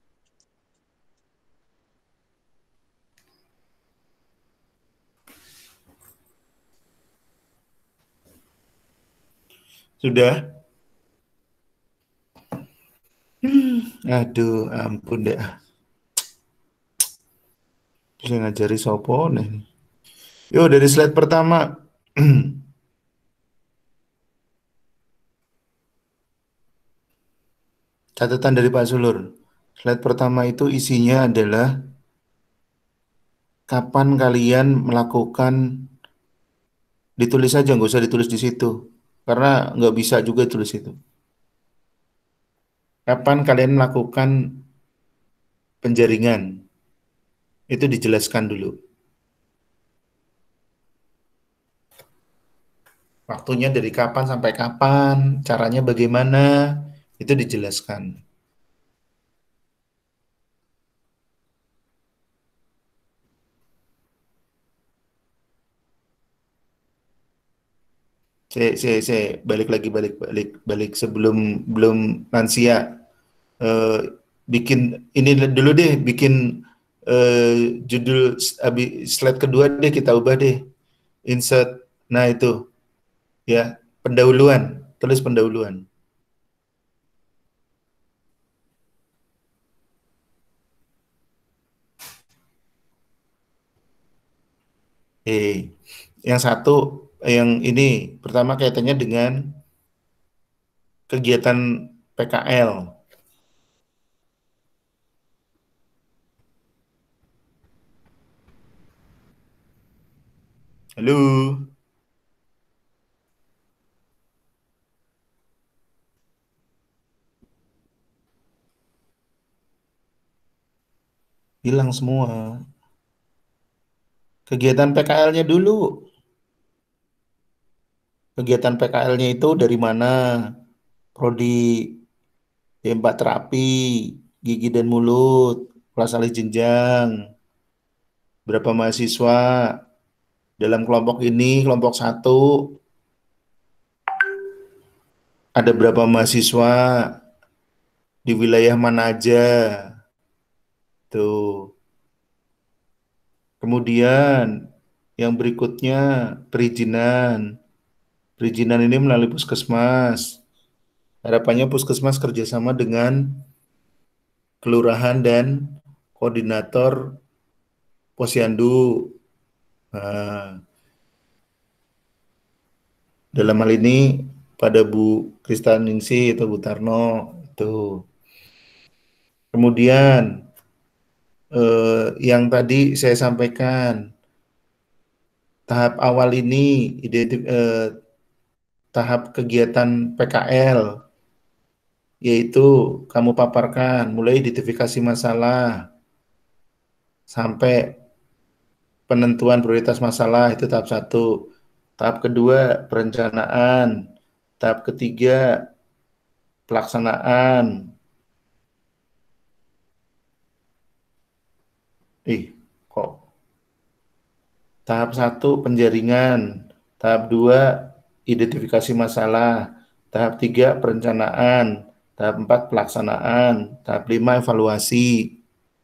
Sudah? Hmm, aduh, ampun deh. Saya ngajari sopo nih. Yo, dari slide pertama. Catatan dari Pak Sulur. Slide pertama itu isinya adalah kapan kalian melakukan, ditulis saja, nggak usah ditulis di situ. Karena nggak bisa juga tulis itu. Kapan kalian melakukan penjaringan? Itu dijelaskan dulu. Waktunya dari kapan sampai kapan, caranya bagaimana, itu dijelaskan. Saya, saya, saya balik lagi, balik, balik, balik sebelum belum lansia. Eh, bikin ini dulu deh, bikin eh, judul slide kedua deh kita ubah deh, insert. Nah itu, ya pendahuluan, tulis pendahuluan. Eh, yang satu, yang ini pertama kaitannya dengan kegiatan P K L. Halo. Hilang semua. Kegiatan P K L-nya dulu. Kegiatan P K L-nya itu dari mana? Prodi D empat terapi, gigi dan mulut, kelas alih jenjang. Berapa mahasiswa? Dalam kelompok ini, kelompok satu, ada berapa mahasiswa? Di wilayah mana aja? Tuh. Kemudian yang berikutnya perizinan. Perizinan ini melalui puskesmas. Harapannya puskesmas kerjasama dengan kelurahan dan koordinator posyandu. Nah, dalam hal ini pada Bu Kristaningsih atau Bu Tarno itu. Kemudian eh, yang tadi saya sampaikan, tahap awal ini identif, eh, tahap kegiatan P K L, yaitu kamu paparkan mulai identifikasi masalah sampai penentuan prioritas masalah, itu tahap satu. Tahap kedua perencanaan, tahap ketiga pelaksanaan. Ih, kok tahap satu penjaringan, tahap dua identifikasi masalah, tahap tiga perencanaan, tahap empat pelaksanaan, tahap lima evaluasi.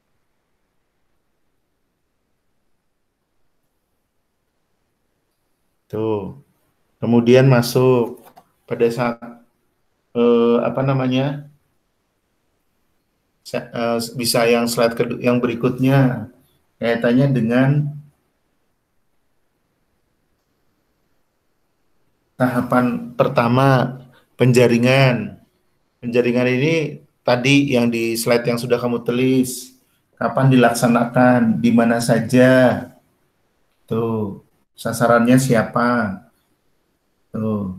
Tuh. Kemudian masuk pada saat eh, apa namanya? Bisa yang slide kedua, yang berikutnya, kaitannya dengan tahapan pertama, penjaringan. Penjaringan ini tadi yang di slide yang sudah kamu tulis, kapan dilaksanakan, di mana saja, tuh, sasarannya siapa, tuh.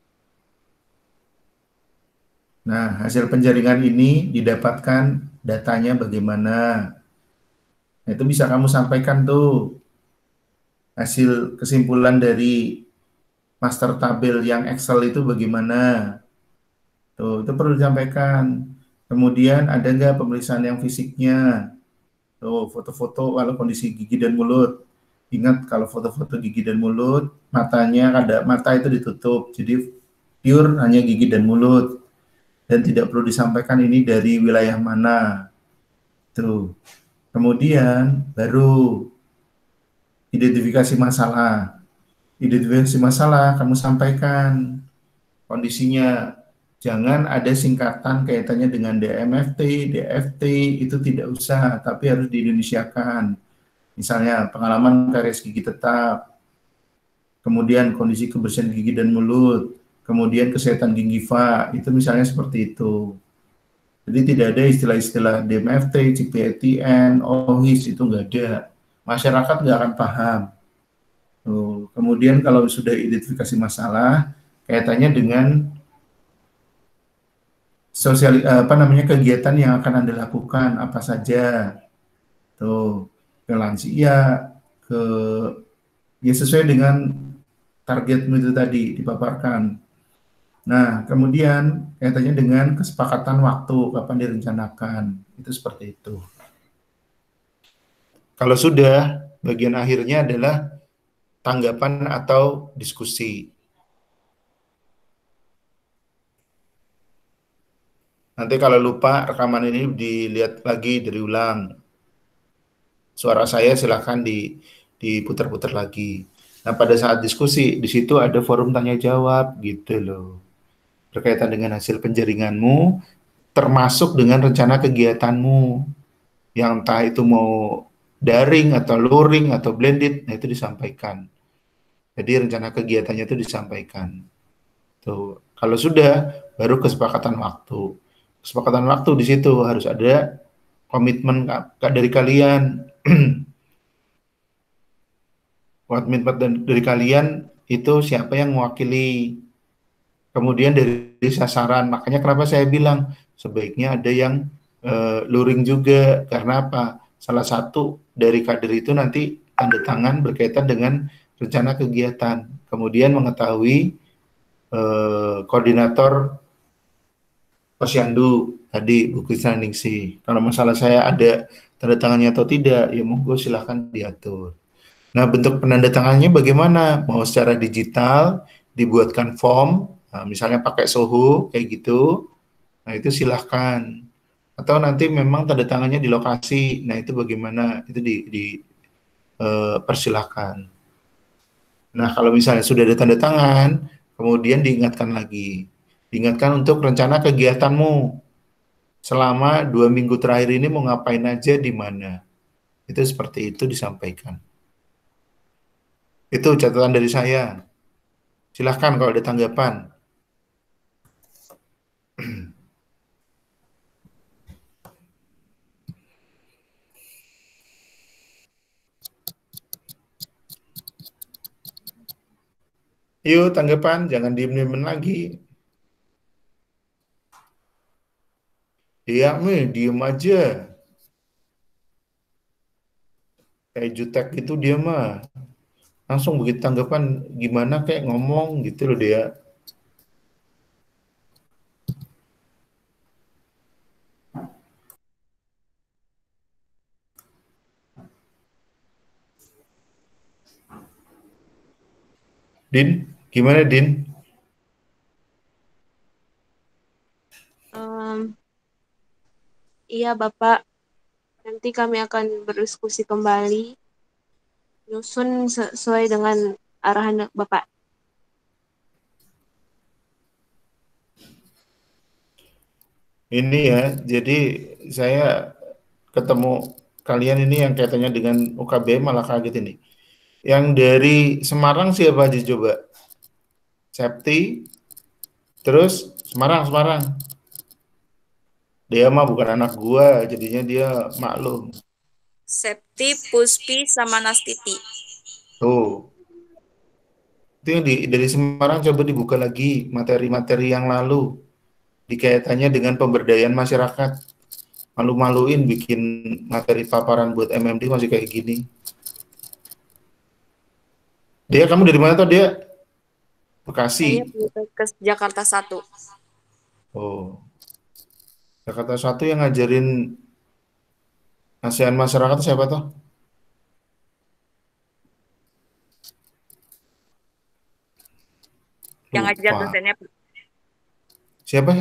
Nah, hasil penjaringan ini didapatkan datanya bagaimana. Nah, itu bisa kamu sampaikan tuh, hasil kesimpulan dari master tabel yang Excel itu bagaimana. Tuh, itu perlu disampaikan. Kemudian ada nggak pemeriksaan yang fisiknya? Tuh, foto-foto kalau kondisi gigi dan mulut. Ingat kalau foto-foto gigi dan mulut, matanya ada mata itu ditutup. Jadi pure hanya gigi dan mulut. Dan tidak perlu disampaikan ini dari wilayah mana. Tuh. Kemudian baru identifikasi masalah. Identifikasi masalah kamu sampaikan kondisinya. Jangan ada singkatan kaitannya dengan D M F T, D F T, itu tidak usah, tapi harus diindonesiakan. Misalnya pengalaman karies gigi tetap, kemudian kondisi kebersihan gigi dan mulut, kemudian kesehatan gingiva, itu misalnya seperti itu. Jadi tidak ada istilah-istilah D M F T, C P A T N, O H I S, itu nggak ada. Masyarakat nggak akan paham. Tuh. Kemudian kalau sudah identifikasi masalah, kaitannya dengan sosial apa namanya kegiatan yang akan Anda lakukan apa saja. Tuh, ke lansia, ke ya sesuai dengan targetmu itu tadi dipaparkan. Nah, kemudian kaitannya dengan kesepakatan waktu kapan direncanakan. Itu seperti itu. Kalau sudah, bagian akhirnya adalah tanggapan atau diskusi. Nanti kalau lupa rekaman ini dilihat lagi dari ulang. Suara saya silakan di diputar-putar lagi. Nah, pada saat diskusi di situ ada forum tanya jawab gitu loh. Berkaitan dengan hasil penjaringanmu termasuk dengan rencana kegiatanmu yang entah itu mau daring atau luring atau blended, nah itu disampaikan. Jadi rencana kegiatannya itu disampaikan. Tuh, kalau sudah baru kesepakatan waktu. Kesepakatan waktu di situ harus ada komitmen dari kalian. Komitmen dari kalian itu siapa yang mewakili. Kemudian dari sasaran, makanya kenapa saya bilang sebaiknya ada yang uh, luring juga. Karena apa? Salah satu dari kader itu nanti tanda tangan berkaitan dengan rencana kegiatan. Kemudian mengetahui uh, koordinator Posyandu tadi Bu Krisna Ningsih. Kalau masalah saya ada tanda tangannya atau tidak, ya monggo silahkan diatur. Nah, bentuk penandatangannya bagaimana? Mau secara digital, dibuatkan form, nah, misalnya pakai Soho, kayak gitu, nah itu silahkan. Atau nanti memang tanda tangannya di lokasi, nah itu bagaimana? Itu di, di uh, persilahkan. Nah, kalau misalnya sudah ada tanda tangan, kemudian diingatkan lagi. Diingatkan untuk rencana kegiatanmu. Selama dua minggu terakhir ini mau ngapain aja, di mana. Itu seperti itu disampaikan. Itu catatan dari saya. Silahkan kalau ada tanggapan. Yuk tanggapan, jangan diem-diemen lagi. Iya, nih, diem aja. Kayak jutek gitu dia mah. Langsung begitu tanggapan gimana kayak ngomong gitu loh dia. Din, gimana Din? Um, iya Bapak, nanti kami akan berdiskusi kembali, nyusun sesuai dengan arahan Bapak. Ini ya, jadi saya ketemu kalian ini yang kaitannya dengan U K B M malah kaget ini. Yang dari Semarang siapa aja coba? Septi, terus Semarang, Semarang. Dia mah bukan anak gua, jadinya dia maklum. Septi, Puspi, sama Nastiti. Tuh. Itu yang di, dari Semarang coba dibuka lagi materi-materi yang lalu. Dikaitannya dengan pemberdayaan masyarakat. Malu-maluin bikin materi paparan buat M M D masih kayak gini. Dia, kamu dari mana tuh dia? Saya Bekasi. ke Jakarta satu. Oh. Jakarta satu yang ngajarin ASEAN masyarakat siapa tuh? Yang ngajar Lupa. dosennya Siapa?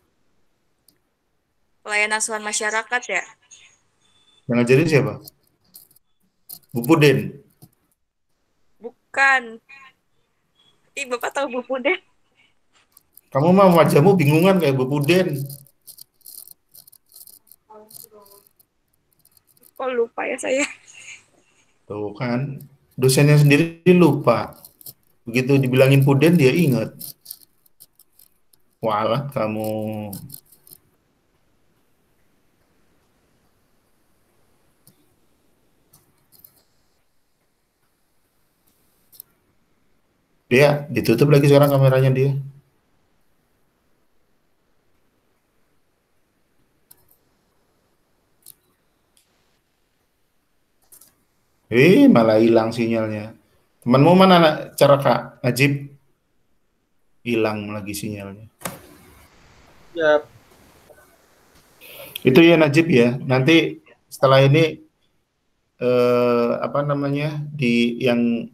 pelayanan asuhan masyarakat ya. Yang ngajarin siapa? Bu Puden. Bukan. Ih, Bapak tahu Bu Puden? Kamu mah wajahmu bingungan kayak Bu Puden. Kok lupa ya saya? Tuh kan, dosennya sendiri lupa. Begitu dibilangin Puden dia ingat. Walah kamu. Dia ditutup lagi sekarang kameranya dia. Eh, malah hilang sinyalnya. Temanmu mana cara Kak Najib? Hilang lagi sinyalnya. Ya, Itu ya Najib ya. Nanti setelah ini eh, apa namanya di yang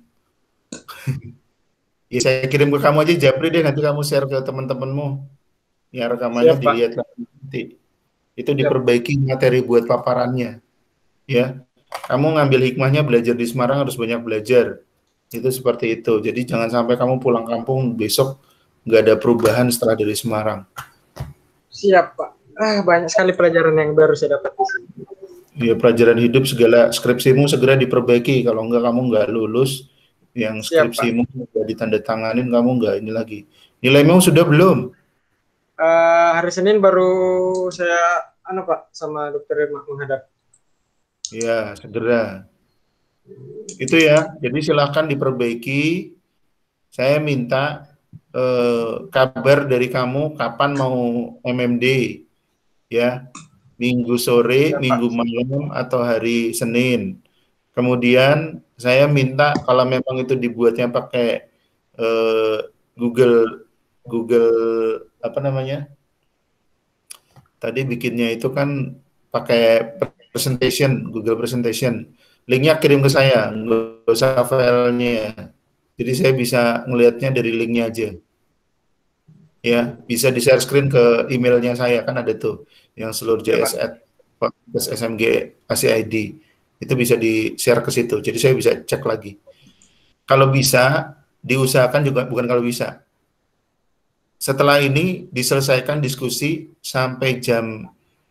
ya saya kirim ke kamu aja Japri deh, nanti kamu share ke teman-temanmu. Ya rekamannya siap, Pak. dilihat lagi nanti. Itu Siap. diperbaiki materi buat paparannya. Ya. Kamu ngambil hikmahnya belajar di Semarang harus banyak belajar. Itu seperti itu. Jadi jangan sampai kamu pulang kampung besok nggak ada perubahan setelah dari Semarang. Siap, Pak. Ah, banyak sekali pelajaran yang baru saya dapat di sini. Ya pelajaran hidup segala skripsimu segera diperbaiki. Kalau enggak kamu nggak lulus, yang Siap, Pak. skripsimu udah ditandatanganin kamu nggak ini lagi. Nilaimu sudah belum? Eh, hari Senin baru saya anu Pak sama dokter Irma menghadap. Ya segera. Itu ya. Jadi silahkan diperbaiki. Saya minta eh, kabar dari kamu kapan mau M M D ya. Minggu sore, Ya, Pak. minggu malam, atau hari Senin. Kemudian saya minta kalau memang itu dibuatnya pakai eh, Google Google apa namanya? Tadi bikinnya itu kan pakai presentation, Google Presentation. Linknya kirim ke saya, nggak usah filenya. Jadi saya bisa ngelihatnya dari linknya aja. Ya, bisa di share screen ke emailnya saya, kan ada tuh yang seluruh Ya, js at S M G A C I D. Itu bisa di share ke situ. Jadi saya bisa cek lagi. Kalau bisa, diusahakan juga, bukan kalau bisa. Setelah ini diselesaikan diskusi sampai jam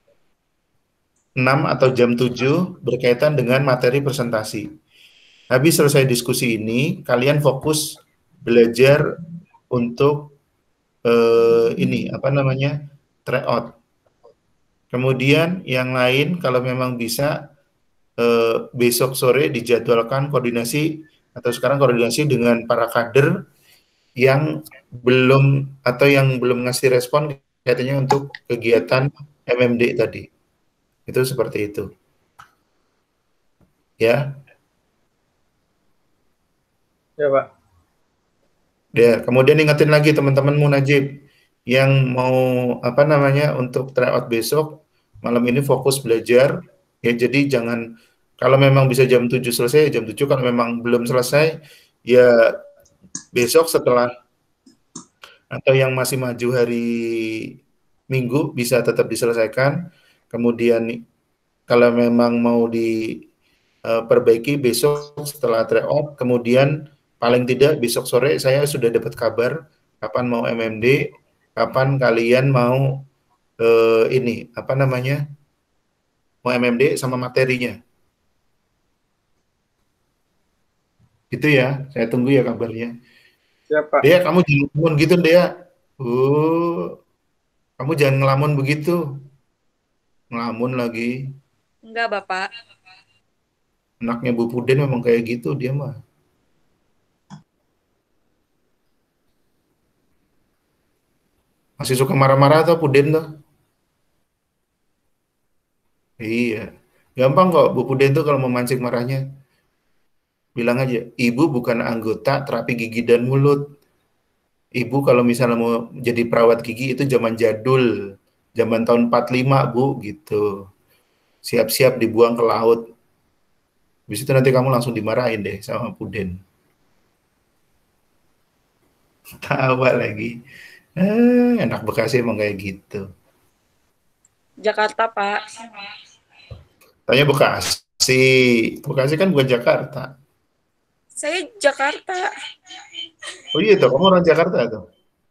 enam atau jam tujuh berkaitan dengan materi presentasi. Habis selesai diskusi ini, kalian fokus belajar untuk eh, ini apa namanya tryout. Kemudian yang lain kalau memang bisa eh, besok sore dijadwalkan koordinasi atau sekarang koordinasi dengan para kader yang belum atau yang belum ngasih respon katanya untuk kegiatan M M D tadi. Itu seperti itu. Ya. Ya, Pak. Ya, kemudian ingetin lagi teman-temanmu Najib yang mau apa namanya untuk tryout besok malam ini fokus belajar ya, jadi jangan kalau memang bisa jam tujuh selesai ya jam tujuh, kalau memang belum selesai ya besok setelah atau yang masih maju hari Minggu bisa tetap diselesaikan. Kemudian kalau memang mau diperbaiki besok setelah tryout, kemudian paling tidak besok sore saya sudah dapat kabar kapan mau M M D, kapan kalian mau eh, ini apa namanya mau M M D sama materinya. Itu ya, saya tunggu ya kabarnya. Siap, Pak. Dea, kamu jangan ngelamun gitu, Dea. Oh, kamu jangan ngelamun begitu. Ngelamun lagi. Enggak, Bapak. Anaknya Bu Puden memang kayak gitu dia mah. Masih suka marah-marah atau Puden tuh? Iya. Gampang kok Bu Puden tuh kalau memancing marahnya. Bilang aja, ibu bukan anggota terapi gigi dan mulut. Ibu kalau misalnya mau jadi perawat gigi itu zaman jadul. Zaman tahun empat puluh lima, Bu, gitu. Siap-siap dibuang ke laut. Habis itu nanti kamu langsung dimarahin deh sama Puden. Tawa lagi. Eh, enak Bekasi emang kayak gitu. Jakarta, Pak. Tanya Bekasi. Bekasi kan bukan Jakarta. Saya Jakarta. Oh iya tuh, kamu orang Jakarta tuh.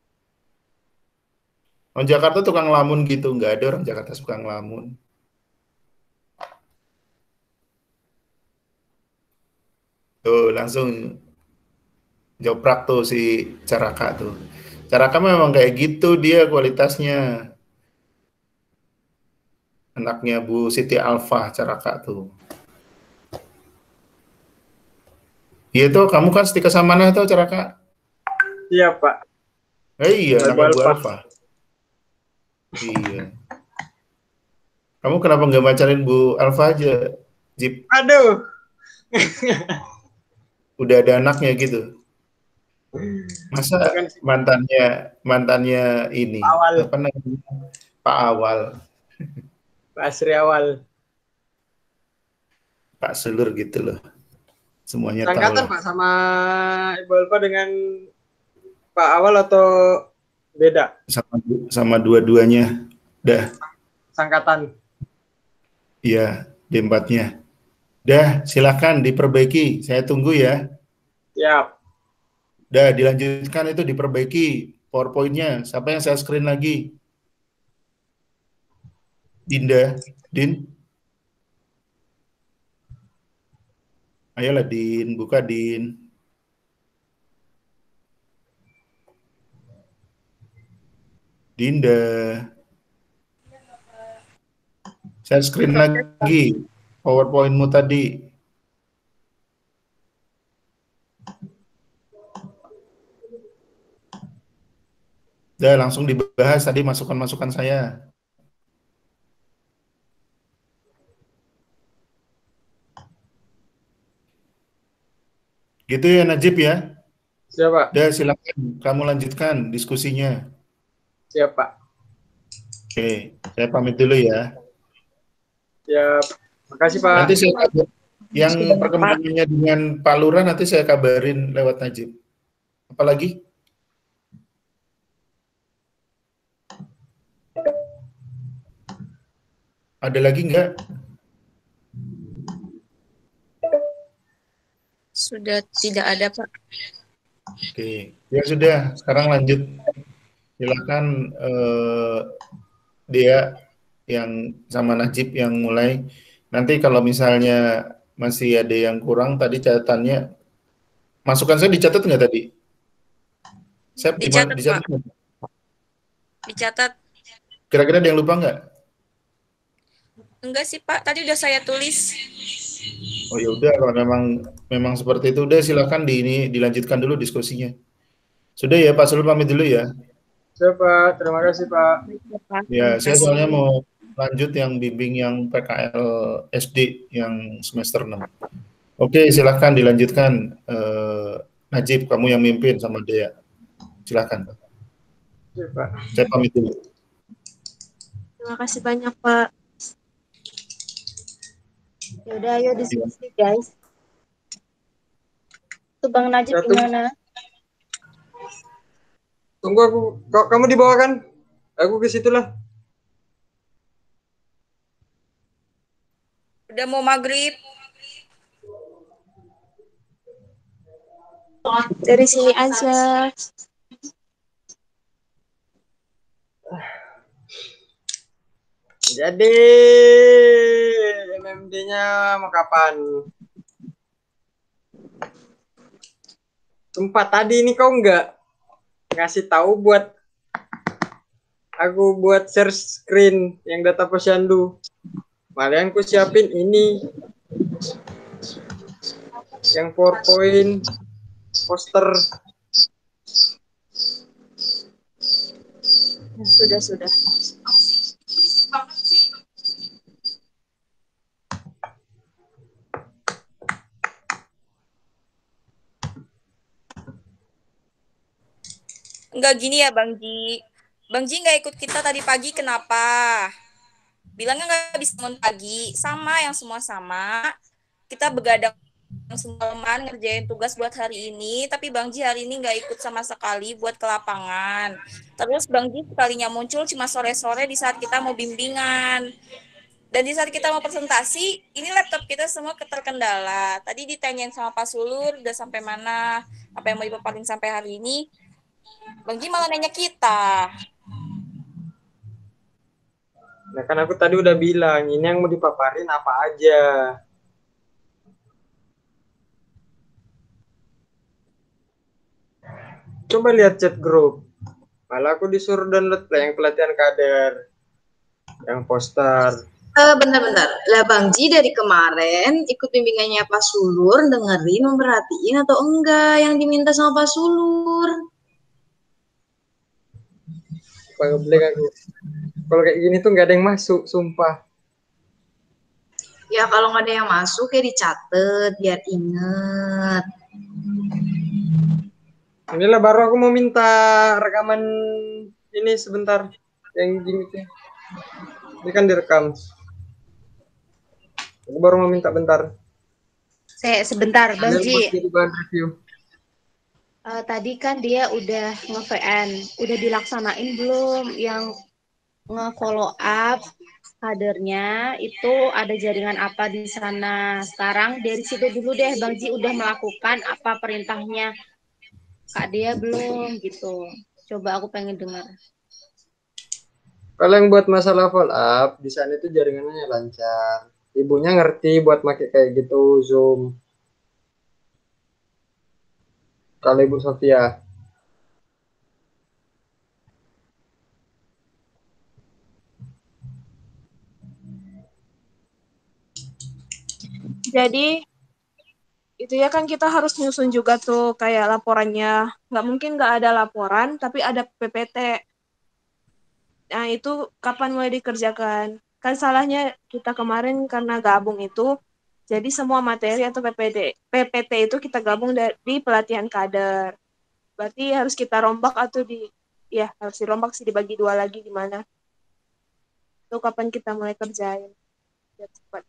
Orang Jakarta tukang ngelamun gitu. Nggak ada orang Jakarta suka ngelamun. Tuh, langsung joprak tuh si Caraka tuh. Caraka memang kayak gitu dia kualitasnya. Anaknya Bu Siti Alfa, Caraka tuh. Iya tuh, kamu kan setika sama mana tuh, Caraka? Iya, Pak. Eh, iya, Bu anaknya Bu Alfa. Alfa. Iya. Kamu kenapa nggak pacarin Bu Alfa aja, Jip? Aduh. Udah ada anaknya gitu. Masa Bukan sih, mantannya mantannya ini Awal. apa namanya Pak Awal, Pak Asri Awal. Pak Sulur gitu loh. Semuanya tahu Sangkatan, lah. Pak, sama Ibu Alfa dengan Pak Awal atau beda? Sama sama dua-duanya. Dah, Sangkatan. iya, D empat-nya. Dah, silakan diperbaiki. Saya tunggu ya. Siap. Dah, dilanjutkan itu diperbaiki PowerPoint-nya. Siapa yang saya screen lagi? Dinda, Din. Ayolah Din, buka Din. Dinda. Saya screen lagi PowerPoint-mu tadi. Udah langsung dibahas tadi masukan-masukan saya. Gitu ya Najib ya. Siap, Pak. Udah silakan kamu lanjutkan diskusinya. Siap, Pak. Oke, saya pamit dulu ya. Siap. Makasih, Pak. Nanti saya kabar, yang perkembangannya dengan Pak Lurah nanti saya kabarin lewat Najib. Apalagi? Ada lagi enggak? Sudah tidak ada, Pak. Oke, ya sudah. Sekarang lanjut. Silakan eh, dia yang sama Najib yang mulai. Nanti kalau misalnya masih ada yang kurang tadi catatannya, masukan saya dicatat nggak tadi? Saya Dicatat, dicatat Pak. nggak? Dicatat. Kira-kira ada yang lupa nggak? Enggak sih, Pak. Tadi udah saya tulis. Oh ya udah, kalau memang memang seperti itu udah silakan di ini dilanjutkan dulu diskusinya. Sudah ya Pak Sulul pamit dulu ya. Siap, Pak. Terima kasih, Pak. Ya, saya soalnya mau lanjut yang bimbing yang P K L S D yang semester enam. Oke, silakan dilanjutkan. Eh, Najib, kamu yang mimpin sama Dea. Silakan. Siap, Pak. Saya pamit dulu. Terima kasih banyak, Pak. Yaudah, ayo diskusi guys. Tuh Bang Najib Satu. gimana? Tunggu aku. Kok kamu dibawa kan? Aku ke situ lah. Udah mau maghrib. Dari sini aja. Jadi M M D-nya mau kapan? Sumpah tadi ini kau nggak ngasih tahu buat aku buat share screen yang data posyandu. Malahan ku siapin ini yang PowerPoint poster. Sudah, sudah. Enggak gini ya Bang Ji. Bang Ji nggak ikut kita tadi pagi kenapa? Bilangnya nggak bisa bangun pagi. Sama yang semua sama. Kita begadang semalaman ngerjain tugas buat hari ini. Tapi Bang Ji hari ini nggak ikut sama sekali buat ke lapangan. Terus Bang Ji sekalinya muncul cuma sore-sore di saat kita mau bimbingan. Dan di saat kita mau presentasi, ini laptop kita semua terkendala. Tadi ditanyain sama Pak Sulur, udah sampai mana, apa yang mau dipaparin sampai hari ini. Bang Ji malah nanya kita. Nah kan aku tadi udah bilang ini yang mau dipaparin apa aja. Coba lihat chat grup. Malah aku disuruh download yang pelatihan kader, yang poster. Uh, bentar-bentar. Lah Bang Ji dari kemarin ikut bimbingannya Pak Sulur, dengerin, memperhatiin atau enggak yang diminta sama Pak Sulur? Pak Geblek aku. Kalau kayak gini tuh nggak ada yang masuk, sumpah. Ya kalau nggak ada yang masuk ya dicatat biar inget. Inilah baru aku mau minta rekaman ini sebentar. Yang gini. Ini kan direkam. Aku baru mau minta bentar. Saya sebentar, Bang Ji. Uh, tadi kan dia udah nge-V N, udah dilaksanain belum yang nge-follow up kadernya itu ada jaringan apa di sana. Sekarang dari situ dulu deh Bang Ji udah melakukan apa perintahnya Kak dia belum gitu. Coba aku pengen dengar. Kalau yang buat masalah follow up, di sana itu jaringannya lancar. Ibunya ngerti buat pakai kayak gitu Zoom. Kalau Ibu Sofia. Jadi itu ya kan kita harus nyusun juga tuh kayak laporannya. Nggak mungkin nggak ada laporan, tapi ada P P T. Nah itu kapan mulai dikerjakan? Kan salahnya kita kemarin karena gabung itu, jadi semua materi atau P P T, P P T itu kita gabung di pelatihan kader. Berarti harus kita rombak atau di, ya harus dirombak sih dibagi dua lagi gimana? Itu kapan kita mulai kerjain? Biar cepat.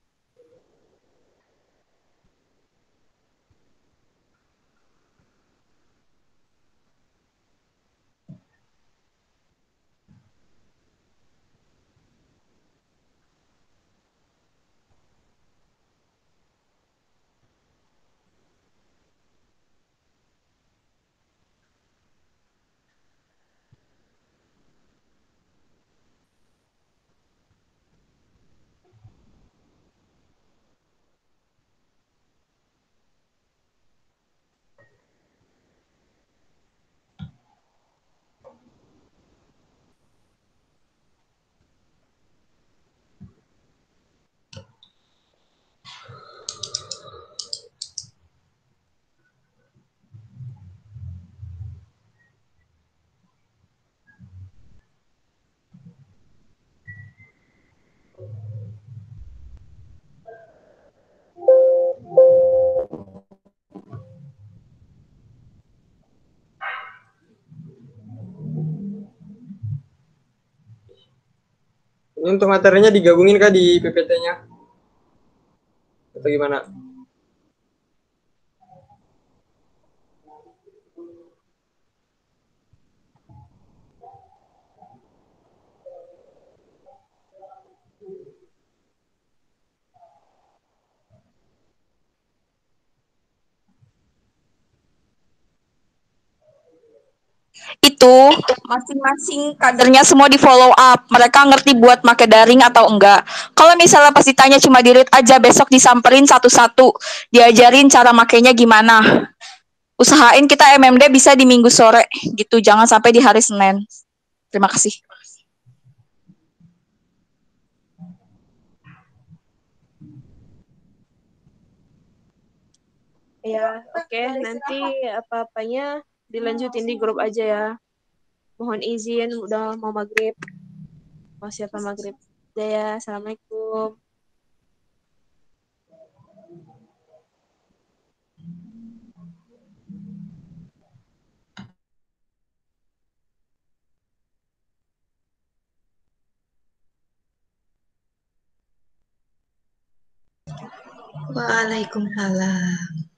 Ini untuk materinya digabungin kah di P P T-nya? Atau gimana? itu masing-masing kadernya semua di follow up. Mereka ngerti buat make daring atau enggak. Kalau misalnya pas ditanya cuma di read aja, besok disamperin satu-satu, diajarin cara makainya gimana. Usahain kita M M D bisa di minggu sore gitu, jangan sampai di hari Senin. Terima kasih. Ya, oke. Nanti apa-apanya dilanjutin di grup aja ya. Mohon izin, udah mau maghrib. Mau siapa maghrib. Udah ya, Assalamualaikum. Waalaikumsalam.